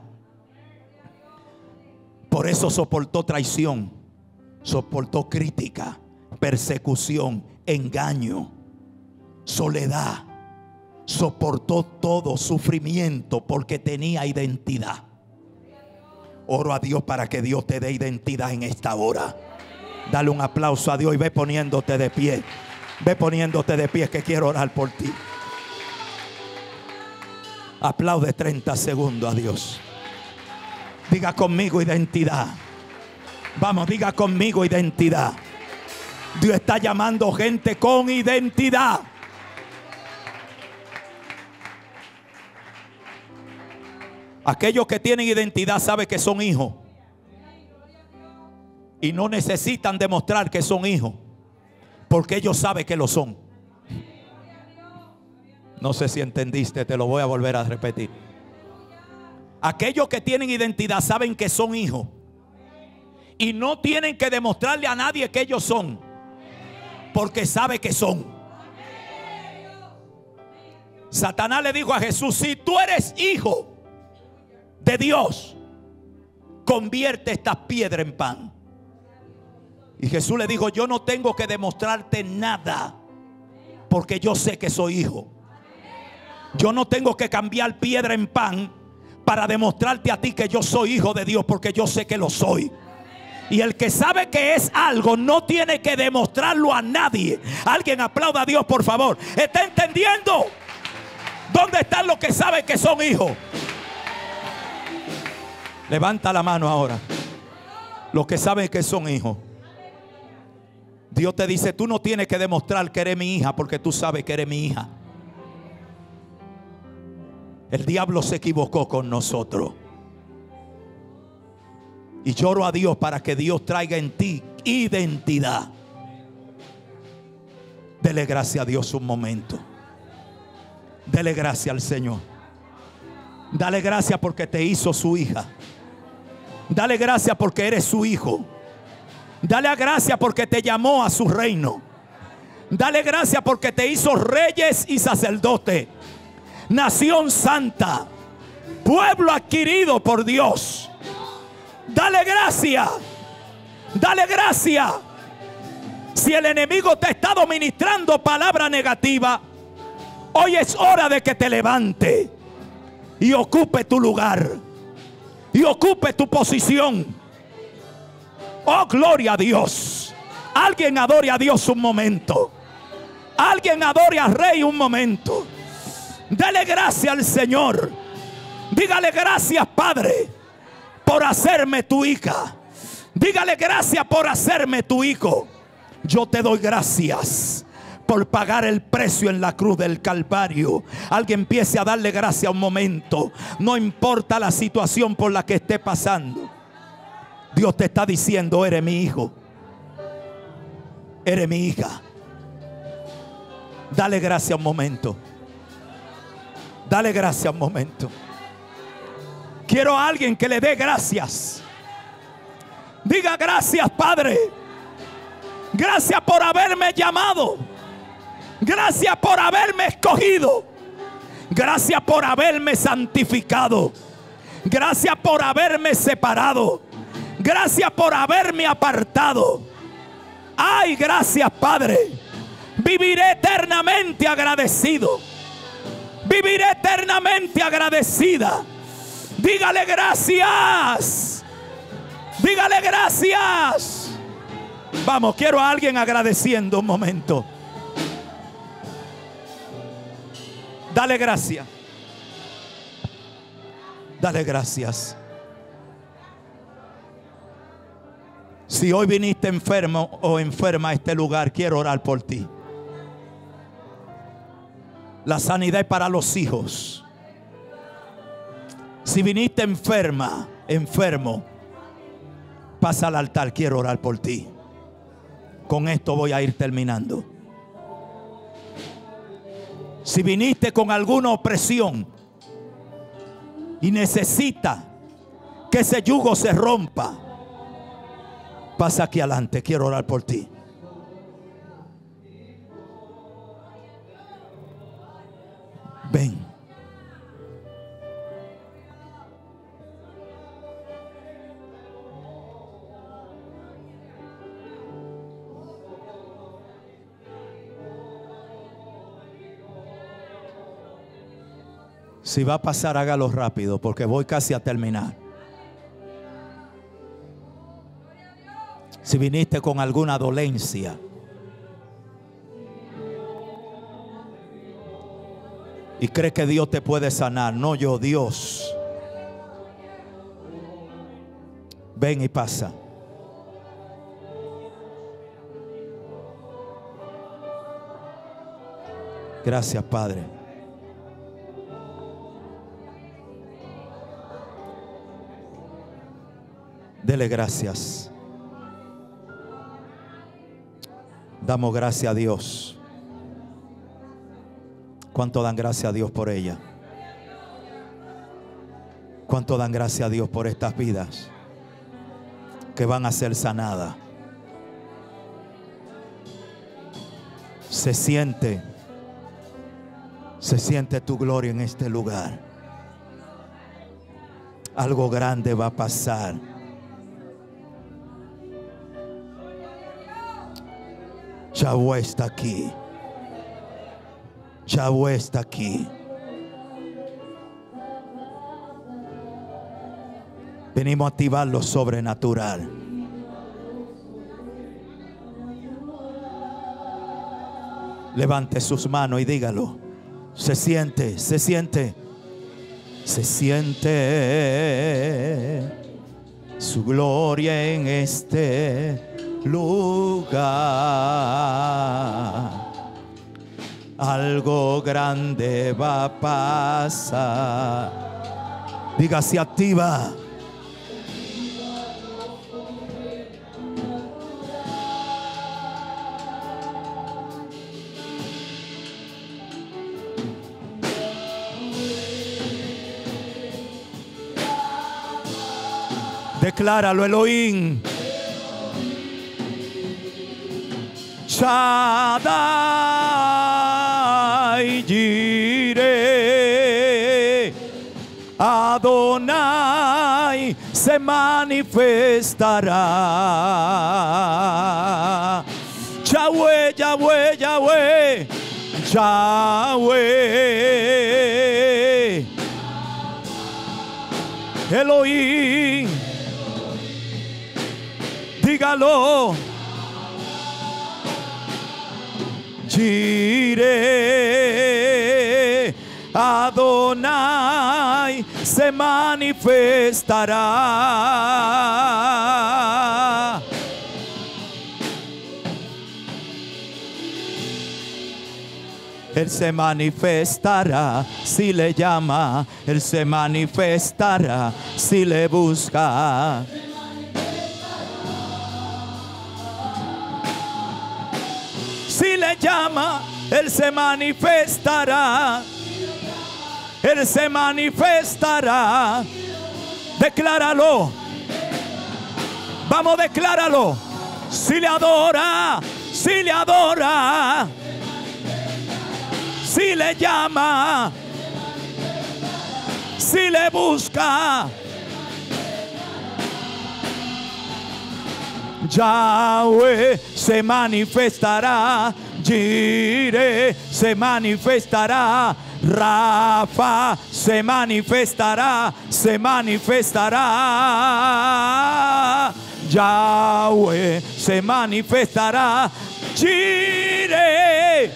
Por eso soportó traición, soportó crítica, persecución, engaño, soledad. Soportó todo sufrimiento porque tenía identidad. Oro a Dios para que Dios te dé identidad en esta hora. Dale un aplauso a Dios y ve poniéndote de pie. Ve poniéndote de pie, que quiero orar por ti. Aplaude 30 segundos a Dios. Diga conmigo: identidad. Vamos, diga conmigo: identidad. Dios está llamando gente con identidad. Aquellos que tienen identidad saben que son hijos y no necesitan demostrar que son hijos, porque ellos saben que lo son. No sé si entendiste, te lo voy a volver a repetir. Aquellos que tienen identidad saben que son hijos y no tienen que demostrarle a nadie que ellos son, porque sabe que son. Satanás le dijo a Jesús: si tú eres hijo de Dios, convierte estas piedras en pan. Y Jesús le dijo: yo no tengo que demostrarte nada, porque yo sé que soy hijo. Yo no tengo que cambiar piedra en pan para demostrarte a ti que yo soy hijo de Dios, porque yo sé que lo soy. Y el que sabe que es algo no tiene que demostrarlo a nadie. Alguien aplauda a Dios, por favor. ¿Está entendiendo? ¿Dónde están los que saben que son hijos? Levanta la mano ahora. Los que saben que son hijos. Dios te dice: tú no tienes que demostrar que eres mi hija, porque tú sabes que eres mi hija. El diablo se equivocó con nosotros. Y lloro a Dios para que Dios traiga en ti identidad. Dele gracias a Dios un momento. Dele gracias al Señor. Dale gracias porque te hizo su hija. Dale gracias porque eres su hijo. Dale gracias porque te llamó a su reino. Dale gracias porque te hizo reyes y sacerdotes, nación santa, pueblo adquirido por Dios. Dale gracias. Dale gracias. Si el enemigo te ha estado ministrando palabra negativa, hoy es hora de que te levante y ocupe tu lugar y ocupe tu posición. Oh, gloria a Dios. Alguien adore a Dios un momento. Alguien adore al Rey un momento. Dele gracias al Señor. Dígale gracias, Padre, por hacerme tu hija. Dígale gracias por hacerme tu hijo. Yo te doy gracias por pagar el precio en la cruz del Calvario. Alguien empiece a darle gracias un momento. No importa la situación por la que esté pasando. Dios te está diciendo: eres mi hijo, eres mi hija. Dale gracias un momento. Dale gracias un momento. Quiero a alguien que le dé gracias. Diga: gracias, Padre. Gracias por haberme llamado. Gracias por haberme escogido. Gracias por haberme santificado. Gracias por haberme separado. Gracias por haberme apartado. Ay, gracias, Padre. Viviré eternamente agradecido. Viviré eternamente agradecida. Dígale gracias. Dígale gracias. Vamos, quiero a alguien agradeciendo un momento. Dale gracias. Dale gracias. Si hoy viniste enfermo o enferma a este lugar, quiero orar por ti. La sanidad es para los hijos. Si viniste enferma, enfermo, pasa al altar, quiero orar por ti. Con esto voy a ir terminando. Si viniste con alguna opresión y necesita que ese yugo se rompa, pasa aquí adelante, quiero orar por ti. Ven. Si va a pasar, hágalo rápido, porque voy casi a terminar. Si viniste con alguna dolencia y crees que Dios te puede sanar, no yo, Dios. Ven y pasa. Gracias, Padre. Dele gracias. Damos gracias a Dios. ¿Cuánto dan gracias a Dios por ella? ¿Cuánto dan gracias a Dios por estas vidas que van a ser sanadas? Se siente tu gloria en este lugar. Algo grande va a pasar. Yahweh está aquí. Yahweh está aquí. Venimos a activar lo sobrenatural. Levante sus manos y dígalo. Se siente, se siente. Se siente su gloria en este lugar. Algo grande va a pasar. Diga, se activa. Decláralo, Elohim. Shaddai Jireh, Adonai se manifestará. Yahweh, Yahweh, Yahweh, Yahweh, Elohim. Dígalo. Jireh, Adonai se manifestará. Él se manifestará si le llama. Él se manifestará si le busca. Si le llama, Él se manifestará. Él se manifestará. Decláralo. Vamos, decláralo. Si le adora, si le adora, si le llama, si le busca, Yahweh se manifestará. Jireh se manifestará. Rafa se manifestará. Se manifestará. Yahweh se manifestará. Jireh,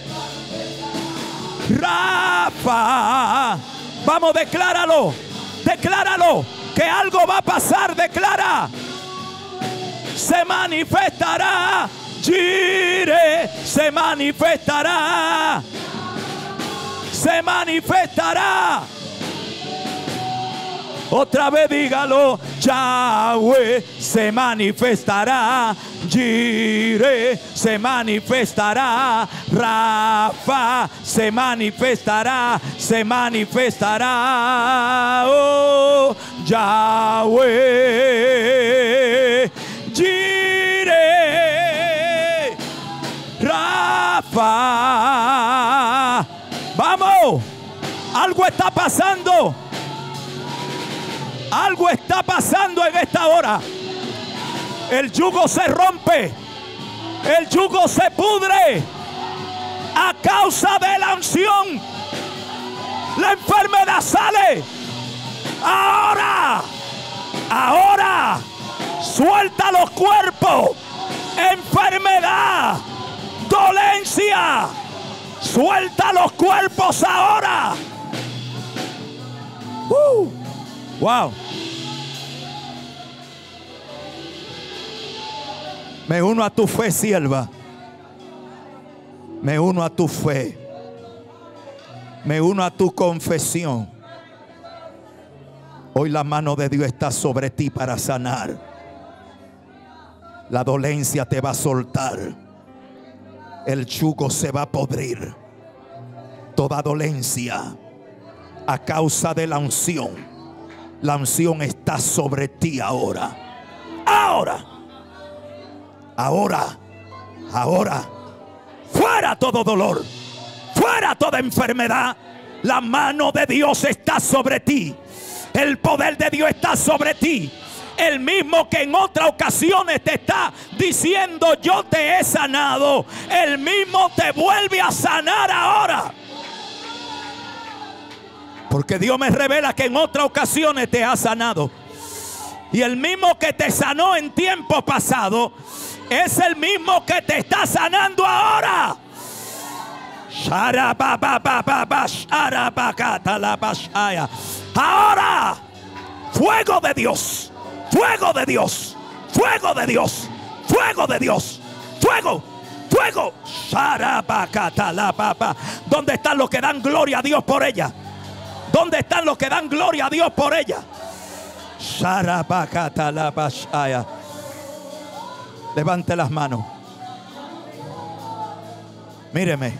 Rafa. Vamos, decláralo. Decláralo. Que algo va a pasar. Declara. Se manifestará. Jireh se manifestará. Se manifestará. Otra vez dígalo. Yahweh se manifestará. Jireh se manifestará. Rafa se manifestará. Se manifestará. Oh, Yahweh. Jireh, Rafa. Vamos. Algo está pasando. Algo está pasando en esta hora. El yugo se rompe. El yugo se pudre a causa de la unción. La enfermedad sale. Ahora. Ahora. Suelta los cuerpos. Enfermedad. Dolencia. Suelta los cuerpos ahora. Wow. Me uno a tu fe, sierva. Me uno a tu fe. Me uno a tu confesión. Hoy la mano de Dios está sobre ti para sanar. La dolencia te va a soltar. El yugo se va a podrir. Toda dolencia a causa de la unción. La unción está sobre ti ahora. Ahora. Ahora. Ahora. Fuera todo dolor. Fuera toda enfermedad. La mano de Dios está sobre ti. El poder de Dios está sobre ti. El mismo que en otras ocasiones te está diciendo yo te he sanado, el mismo te vuelve a sanar ahora. Porque Dios me revela que en otras ocasiones te ha sanado. Y el mismo que te sanó en tiempo pasado es el mismo que te está sanando ahora. Ahora, fuego de Dios. Fuego de Dios. Fuego de Dios. Fuego de Dios. Fuego. Fuego. ¿Dónde están los que dan gloria a Dios por ella? ¿Dónde están los que dan gloria a Dios por ella? Levante las manos. Míreme.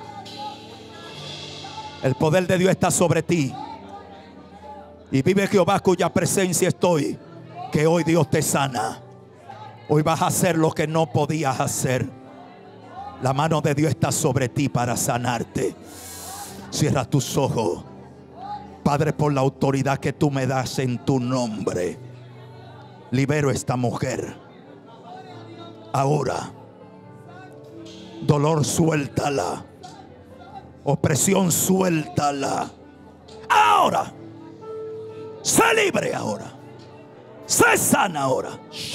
El poder de Dios está sobre ti. Y vive Jehová, cuya presencia estoy, que hoy Dios te sana. Hoy vas a hacer lo que no podías hacer. La mano de Dios está sobre ti para sanarte. Cierra tus ojos. Padre, por la autoridad que tú me das en tu nombre, libero a esta mujer. Ahora, dolor, suéltala. Opresión, suéltala. Ahora, sé libre ahora. Sé sana ahora.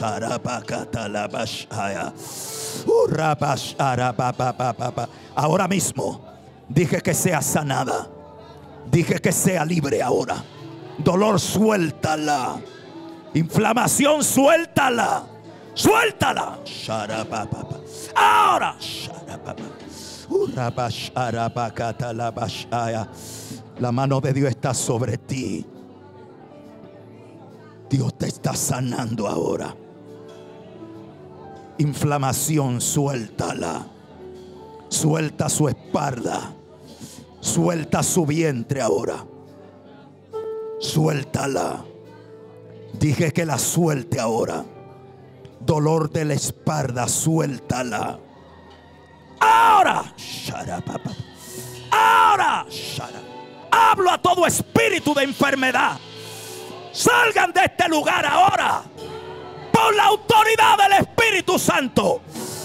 Ahora mismo dije que sea sanada. Dije que sea libre ahora. Dolor, suéltala. Inflamación, suéltala. Suéltala. Ahora. La mano de Dios está sobre ti. Dios te está sanando ahora. Inflamación, suéltala. Suelta su espalda. Suelta su vientre ahora. Suéltala. Dije que la suelte ahora. Dolor de la espalda, suéltala. Ahora. Ahora. Hablo a todo espíritu de enfermedad. Salgan de este lugar ahora. Por la autoridad del Espíritu Santo.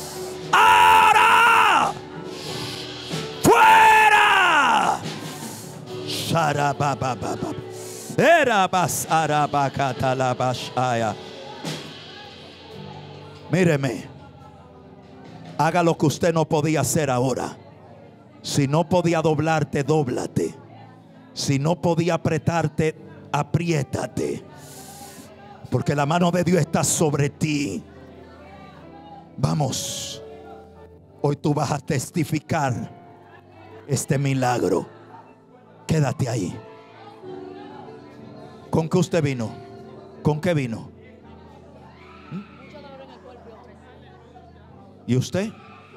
Ahora. Fuera. Míreme. Haga lo que usted no podía hacer ahora. Si no podía doblarte, dóblate. Si no podía apretarte, apriétate. Porque la mano de Dios está sobre ti. Vamos. Hoy tú vas a testificar este milagro. Quédate ahí. ¿Con qué usted vino? ¿Con qué vino? ¿Y usted?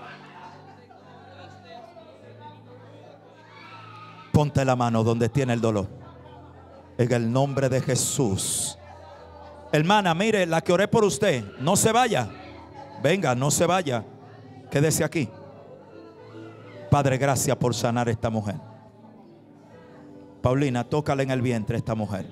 Ponte la mano donde tiene el dolor. En el nombre de Jesús. Hermana, mire, la que oré por usted, no se vaya. Venga, no se vaya. Quédese aquí. Padre, gracias por sanar a esta mujer. Paulina, tócale en el vientre a esta mujer.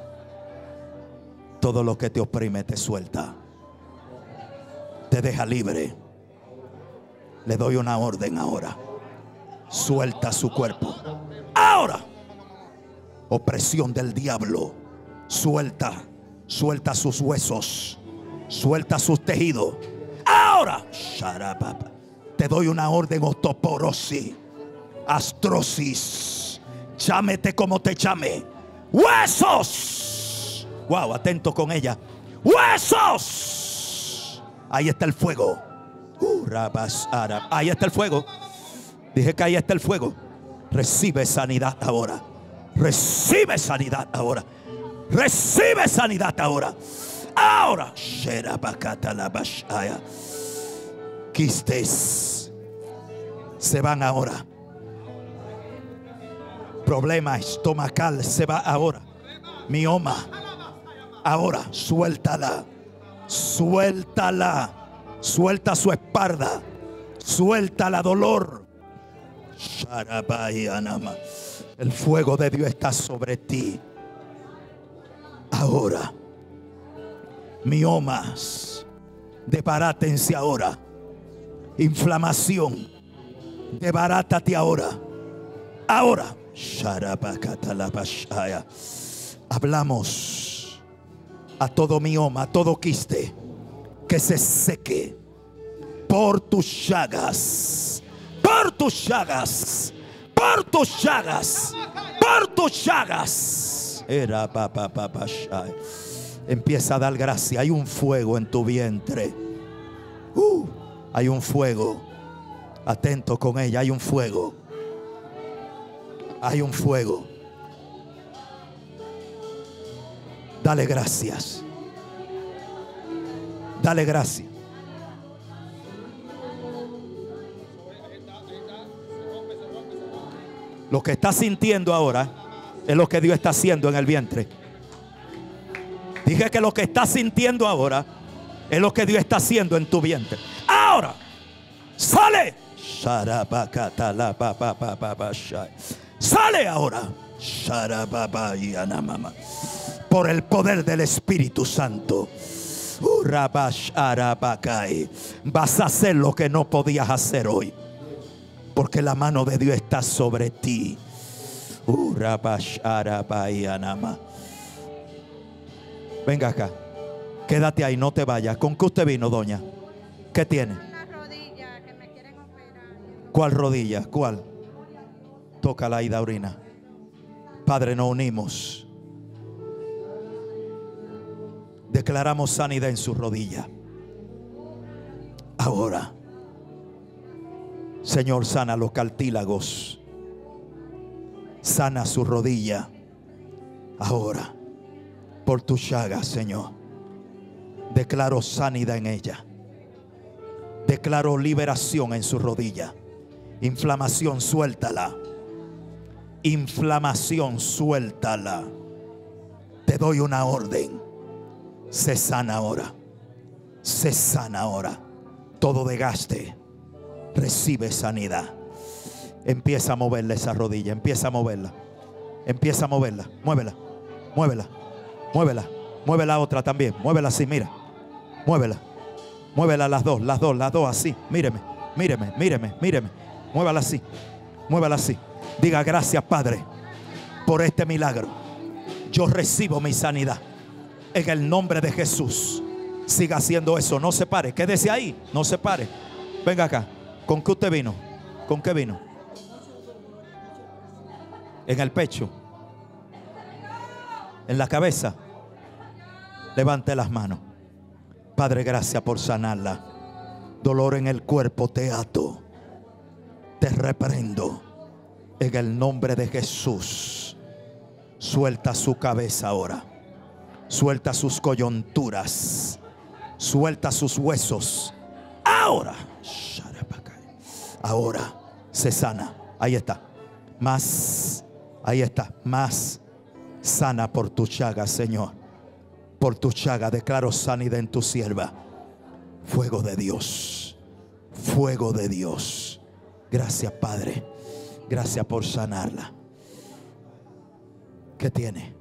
Todo lo que te oprime te suelta. Te deja libre. Le doy una orden ahora. Suelta su cuerpo. Ahora. Opresión del diablo. Suelta. Suelta sus huesos. Suelta sus tejidos. Ahora. Te doy una orden, osteoporosis, astrosis. Llámete como te llame. Huesos. Wow, atento con ella. Huesos. Ahí está el fuego. Ahí está el fuego. Dije que ahí está el fuego. Recibe sanidad ahora. Recibe sanidad ahora. Recibe sanidad ahora. Ahora. Quistes se van ahora. Problema estomacal se va ahora. Mioma. Ahora. Suéltala. Suéltala. Suelta su espalda. Suéltala, dolor. El fuego de Dios está sobre ti. Ahora. Miomas. Debarátense ahora. Inflamación. Debarátate ahora. Ahora. Hablamos a todo mioma, a todo quiste, que se seque por tus llagas. Por tus llagas. Por tus llagas. Por tus llagas. Empieza a dar gracia. Hay un fuego en tu vientre. Hay un fuego. Atento con ella. Hay un fuego. Hay un fuego. Dale gracias. Dale gracias. Lo que estás sintiendo ahora es lo que Dios está haciendo en el vientre. Dije que lo que estás sintiendo ahora es lo que Dios está haciendo en tu vientre. Ahora, sale. Sale ahora. Por el poder del Espíritu Santo. Vas a hacer lo que no podías hacer hoy, porque la mano de Dios está sobre ti. Venga acá, quédate ahí, no te vayas. ¿Con qué usted vino, doña? ¿Qué tiene? Una rodilla que me quieren operar. ¿Cuál rodilla? ¿Cuál? Tócala ahí, Daurina. Padre, nos unimos. Declaramos sanidad en su rodilla. Ahora, Señor, sana los cartílagos. Sana su rodilla. Ahora, por tu llaga, Señor, declaro sanidad en ella. Declaro liberación en su rodilla. Inflamación, suéltala. Inflamación, suéltala. Te doy una orden. Se sana ahora. Se sana ahora. Todo desgaste recibe sanidad. Empieza a moverle esa rodilla. Empieza a moverla. Empieza a moverla. Muévela. Muévela. Muévela. Muévela otra también. Muévela así, mira. Muévela. Muévela las dos así. Míreme. Míreme. Míreme. Míreme. Muévala así. Muévala así. Diga gracias, Padre, por este milagro. Yo recibo mi sanidad. En el nombre de Jesús. Siga haciendo eso. No se pare. Quédese ahí. No se pare. Venga acá. ¿Con qué usted vino? ¿Con qué vino? En el pecho. En la cabeza. Levante las manos. Padre, gracias por sanarla. Dolor en el cuerpo, te ato. Te reprendo. En el nombre de Jesús. Suelta su cabeza ahora. Suelta sus coyunturas. Suelta sus huesos. Ahora. Ahora se sana. Ahí está. Más. Ahí está. Más. Sana por tu llaga, Señor. Por tu llaga declaro sanidad en tu sierva. Fuego de Dios. Fuego de Dios. Gracias, Padre. Gracias por sanarla. ¿Qué tiene?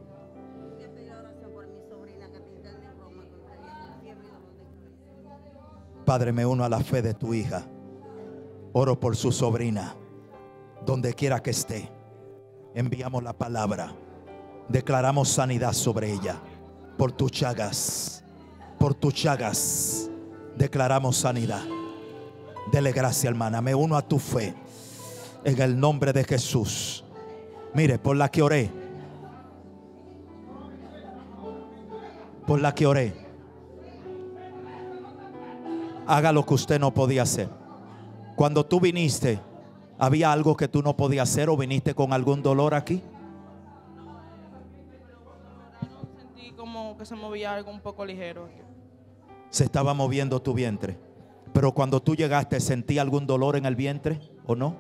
Padre, me uno a la fe de tu hija. Oro por su sobrina. Donde quiera que esté, enviamos la palabra. Declaramos sanidad sobre ella. Por tus llagas. Por tus llagas. Declaramos sanidad. Dele gracias, hermana. Me uno a tu fe. En el nombre de Jesús. Mire, por la que oré. Por la que oré. Haga lo que usted no podía hacer. Cuando tú viniste, ¿había algo que tú no podías hacer o viniste con algún dolor aquí? Sentí como que se movía algo un poco ligero. Se estaba moviendo tu vientre. Pero cuando tú llegaste, ¿sentí algún dolor en el vientre o no?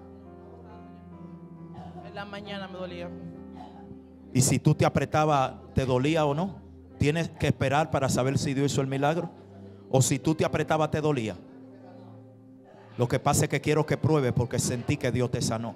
En la mañana me dolía. Y si tú te apretabas, ¿te dolía o no? Tienes que esperar para saber si Dios hizo el milagro. O si tú te apretabas, ¿te dolía? Lo que pasa es que quiero que pruebe, porque sentí que Dios te sanó.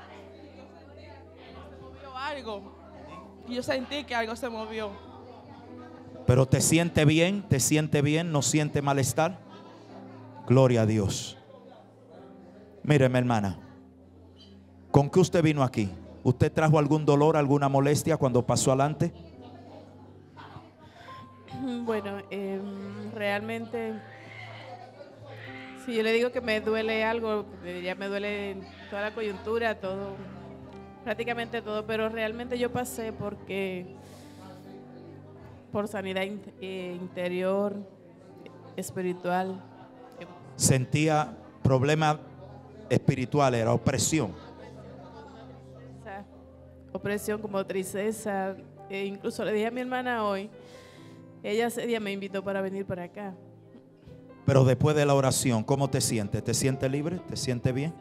Se movió algo. Yo sentí que algo se movió. Pero ¿te siente bien? ¿Te siente bien? ¿No siente malestar? Gloria a Dios. Mire, mi hermana, ¿con qué usted vino aquí? ¿Usted trajo algún dolor, alguna molestia cuando pasó adelante? Bueno, realmente, si yo le digo que me duele algo, ya me duele toda la coyuntura, todo, prácticamente todo, pero realmente yo pasé por sanidad interior, espiritual. Sentía problemas espirituales, era opresión. Opresión como tristeza, incluso le dije a mi hermana hoy, ella ese día me invitó para venir para acá. Pero después de la oración, ¿cómo te sientes? ¿Te sientes libre? ¿Te sientes bien?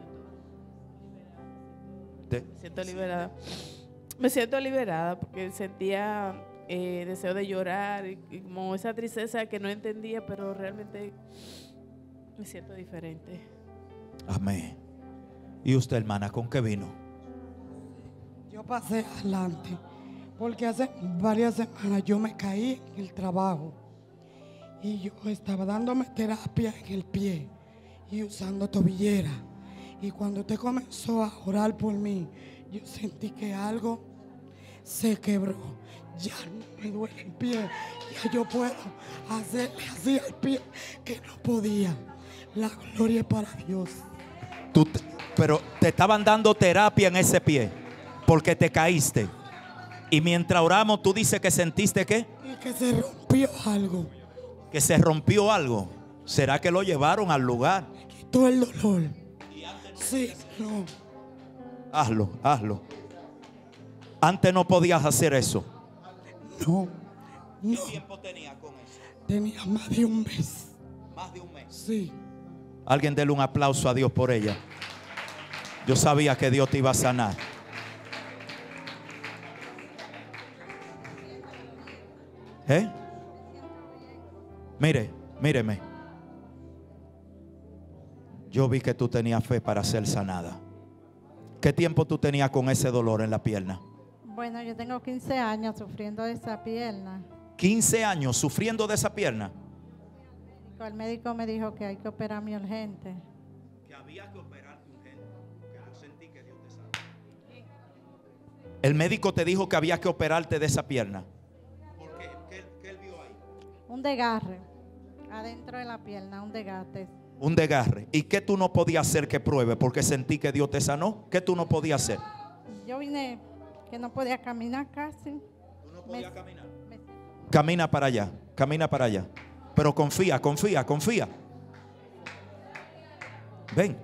Me siento liberada. Me siento liberada porque sentía deseo de llorar, y como esa tristeza que no entendía, pero realmente me siento diferente. Amén. ¿Y usted, hermana, con qué vino? Yo pasé adelante porque hace varias semanas yo me caí en el trabajo y yo estaba dándome terapia en el pie y usando tobillera. Y cuando usted comenzó a orar por mí, yo sentí que algo se quebró. Ya no me duele el pie, ya yo puedo hacerle así al pie que no podía. La gloria es para Dios. Pero te estaban dando terapia en ese pie porque te caíste. Y mientras oramos, tú dices que sentiste ¿qué? Y que se rompió algo. Que se rompió algo. ¿Será que lo llevaron al lugar? Quitó el dolor. Sí, no. Hazlo, hazlo. Antes no podías hacer eso. No, no. ¿Qué tiempo tenía con eso? Tenía más de un mes. Más de un mes. Sí. Alguien dele un aplauso a Dios por ella. Yo sabía que Dios te iba a sanar. Míreme. Yo vi que tú tenías fe para ser sanada. ¿Qué tiempo tú tenías con ese dolor en la pierna? Bueno, yo tengo 15 años sufriendo de esa pierna. 15 años sufriendo de esa pierna. El médico me dijo que hay que operarme urgente. Que había que operarte urgente. Que yo sentí que Dios te sanó. El médico te dijo que había que operarte de esa pierna. ¿Por qué? ¿Qué él vio ahí? Un desgarre. Adentro de la pierna, un desgaste. Un desgarre. ¿Y qué tú no podías hacer que pruebe? Porque sentí que Dios te sanó. ¿Qué tú no podías hacer? Yo vine que no podía caminar casi. ¿Tú no podías caminar? Me- Camina para allá, camina para allá. Pero confía. Ven.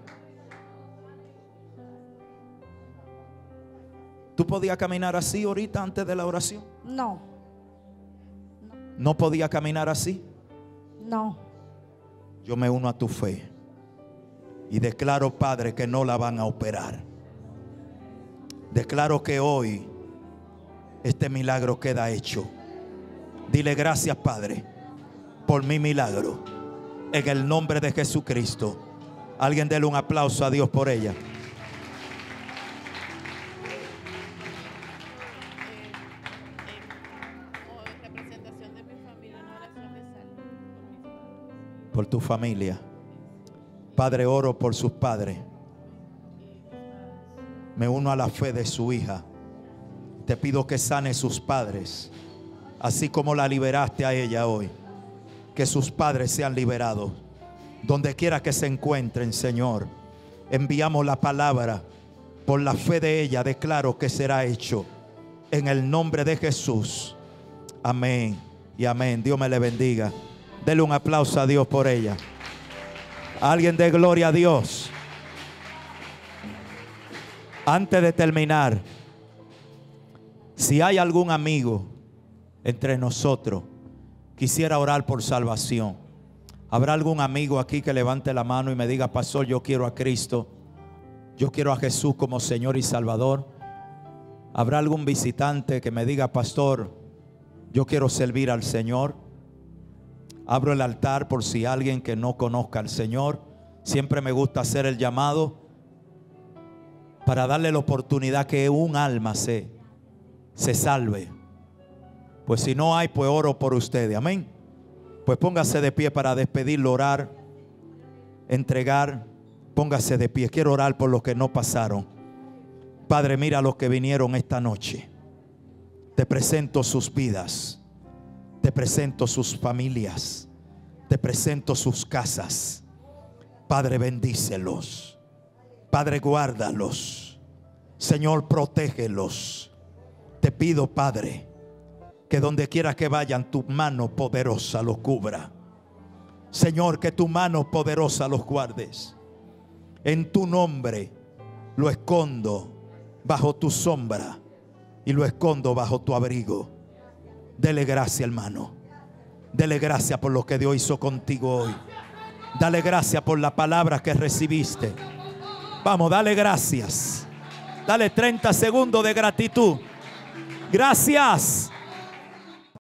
¿Tú podías caminar así ahorita antes de la oración? No, ¿No podía caminar así? no. Yo me uno a tu fe y declaro, Padre, que no la van a operar. Declaro que hoy este milagro queda hecho. Dile gracias, Padre, por mi milagro. En el nombre de Jesucristo. Alguien dele un aplauso a Dios por ella. Representación de mi familia, una oración de salud. Por tu familia. Padre, oro por sus padres. Me uno a la fe de su hija. Te pido que sane sus padres, así como la liberaste a ella hoy. Que sus padres sean liberados. Donde quiera que se encuentren, Señor, enviamos la palabra. Por la fe de ella declaro que será hecho. En el nombre de Jesús. Amén y amén. Dios me le bendiga. Dele un aplauso a Dios por ella. Alguien dé gloria a Dios. Antes de terminar, si hay algún amigo entre nosotros, quisiera orar por salvación. ¿Habrá algún amigo aquí que levante la mano y me diga: pastor, yo quiero a Cristo, yo quiero a Jesús como Señor y Salvador? ¿Habrá algún visitante que me diga: pastor, yo quiero servir al Señor? Abro el altar por si alguien que no conozca al Señor. Siempre me gusta hacer el llamado para darle la oportunidad que un alma se salve. Pues si no hay, pues oro por ustedes. Amén. Pues póngase de pie para despedirlo, orar, entregar. Póngase de pie. Quiero orar por los que no pasaron. Padre, mira a los que vinieron esta noche. Te presento sus vidas. Te presento sus familias. Te presento sus casas. Padre, bendícelos. Padre, guárdalos. Señor, protégelos. Te pido, Padre, que donde quiera que vayan, tu mano poderosa los cubra. Señor, que tu mano poderosa los guardes. En tu nombre lo escondo bajo tu sombra y lo escondo bajo tu abrigo. Dele gracias, hermano. Dele gracias por lo que Dios hizo contigo hoy. Dale gracias por la palabra que recibiste. Vamos, dale gracias. Dale 30 segundos de gratitud. Gracias.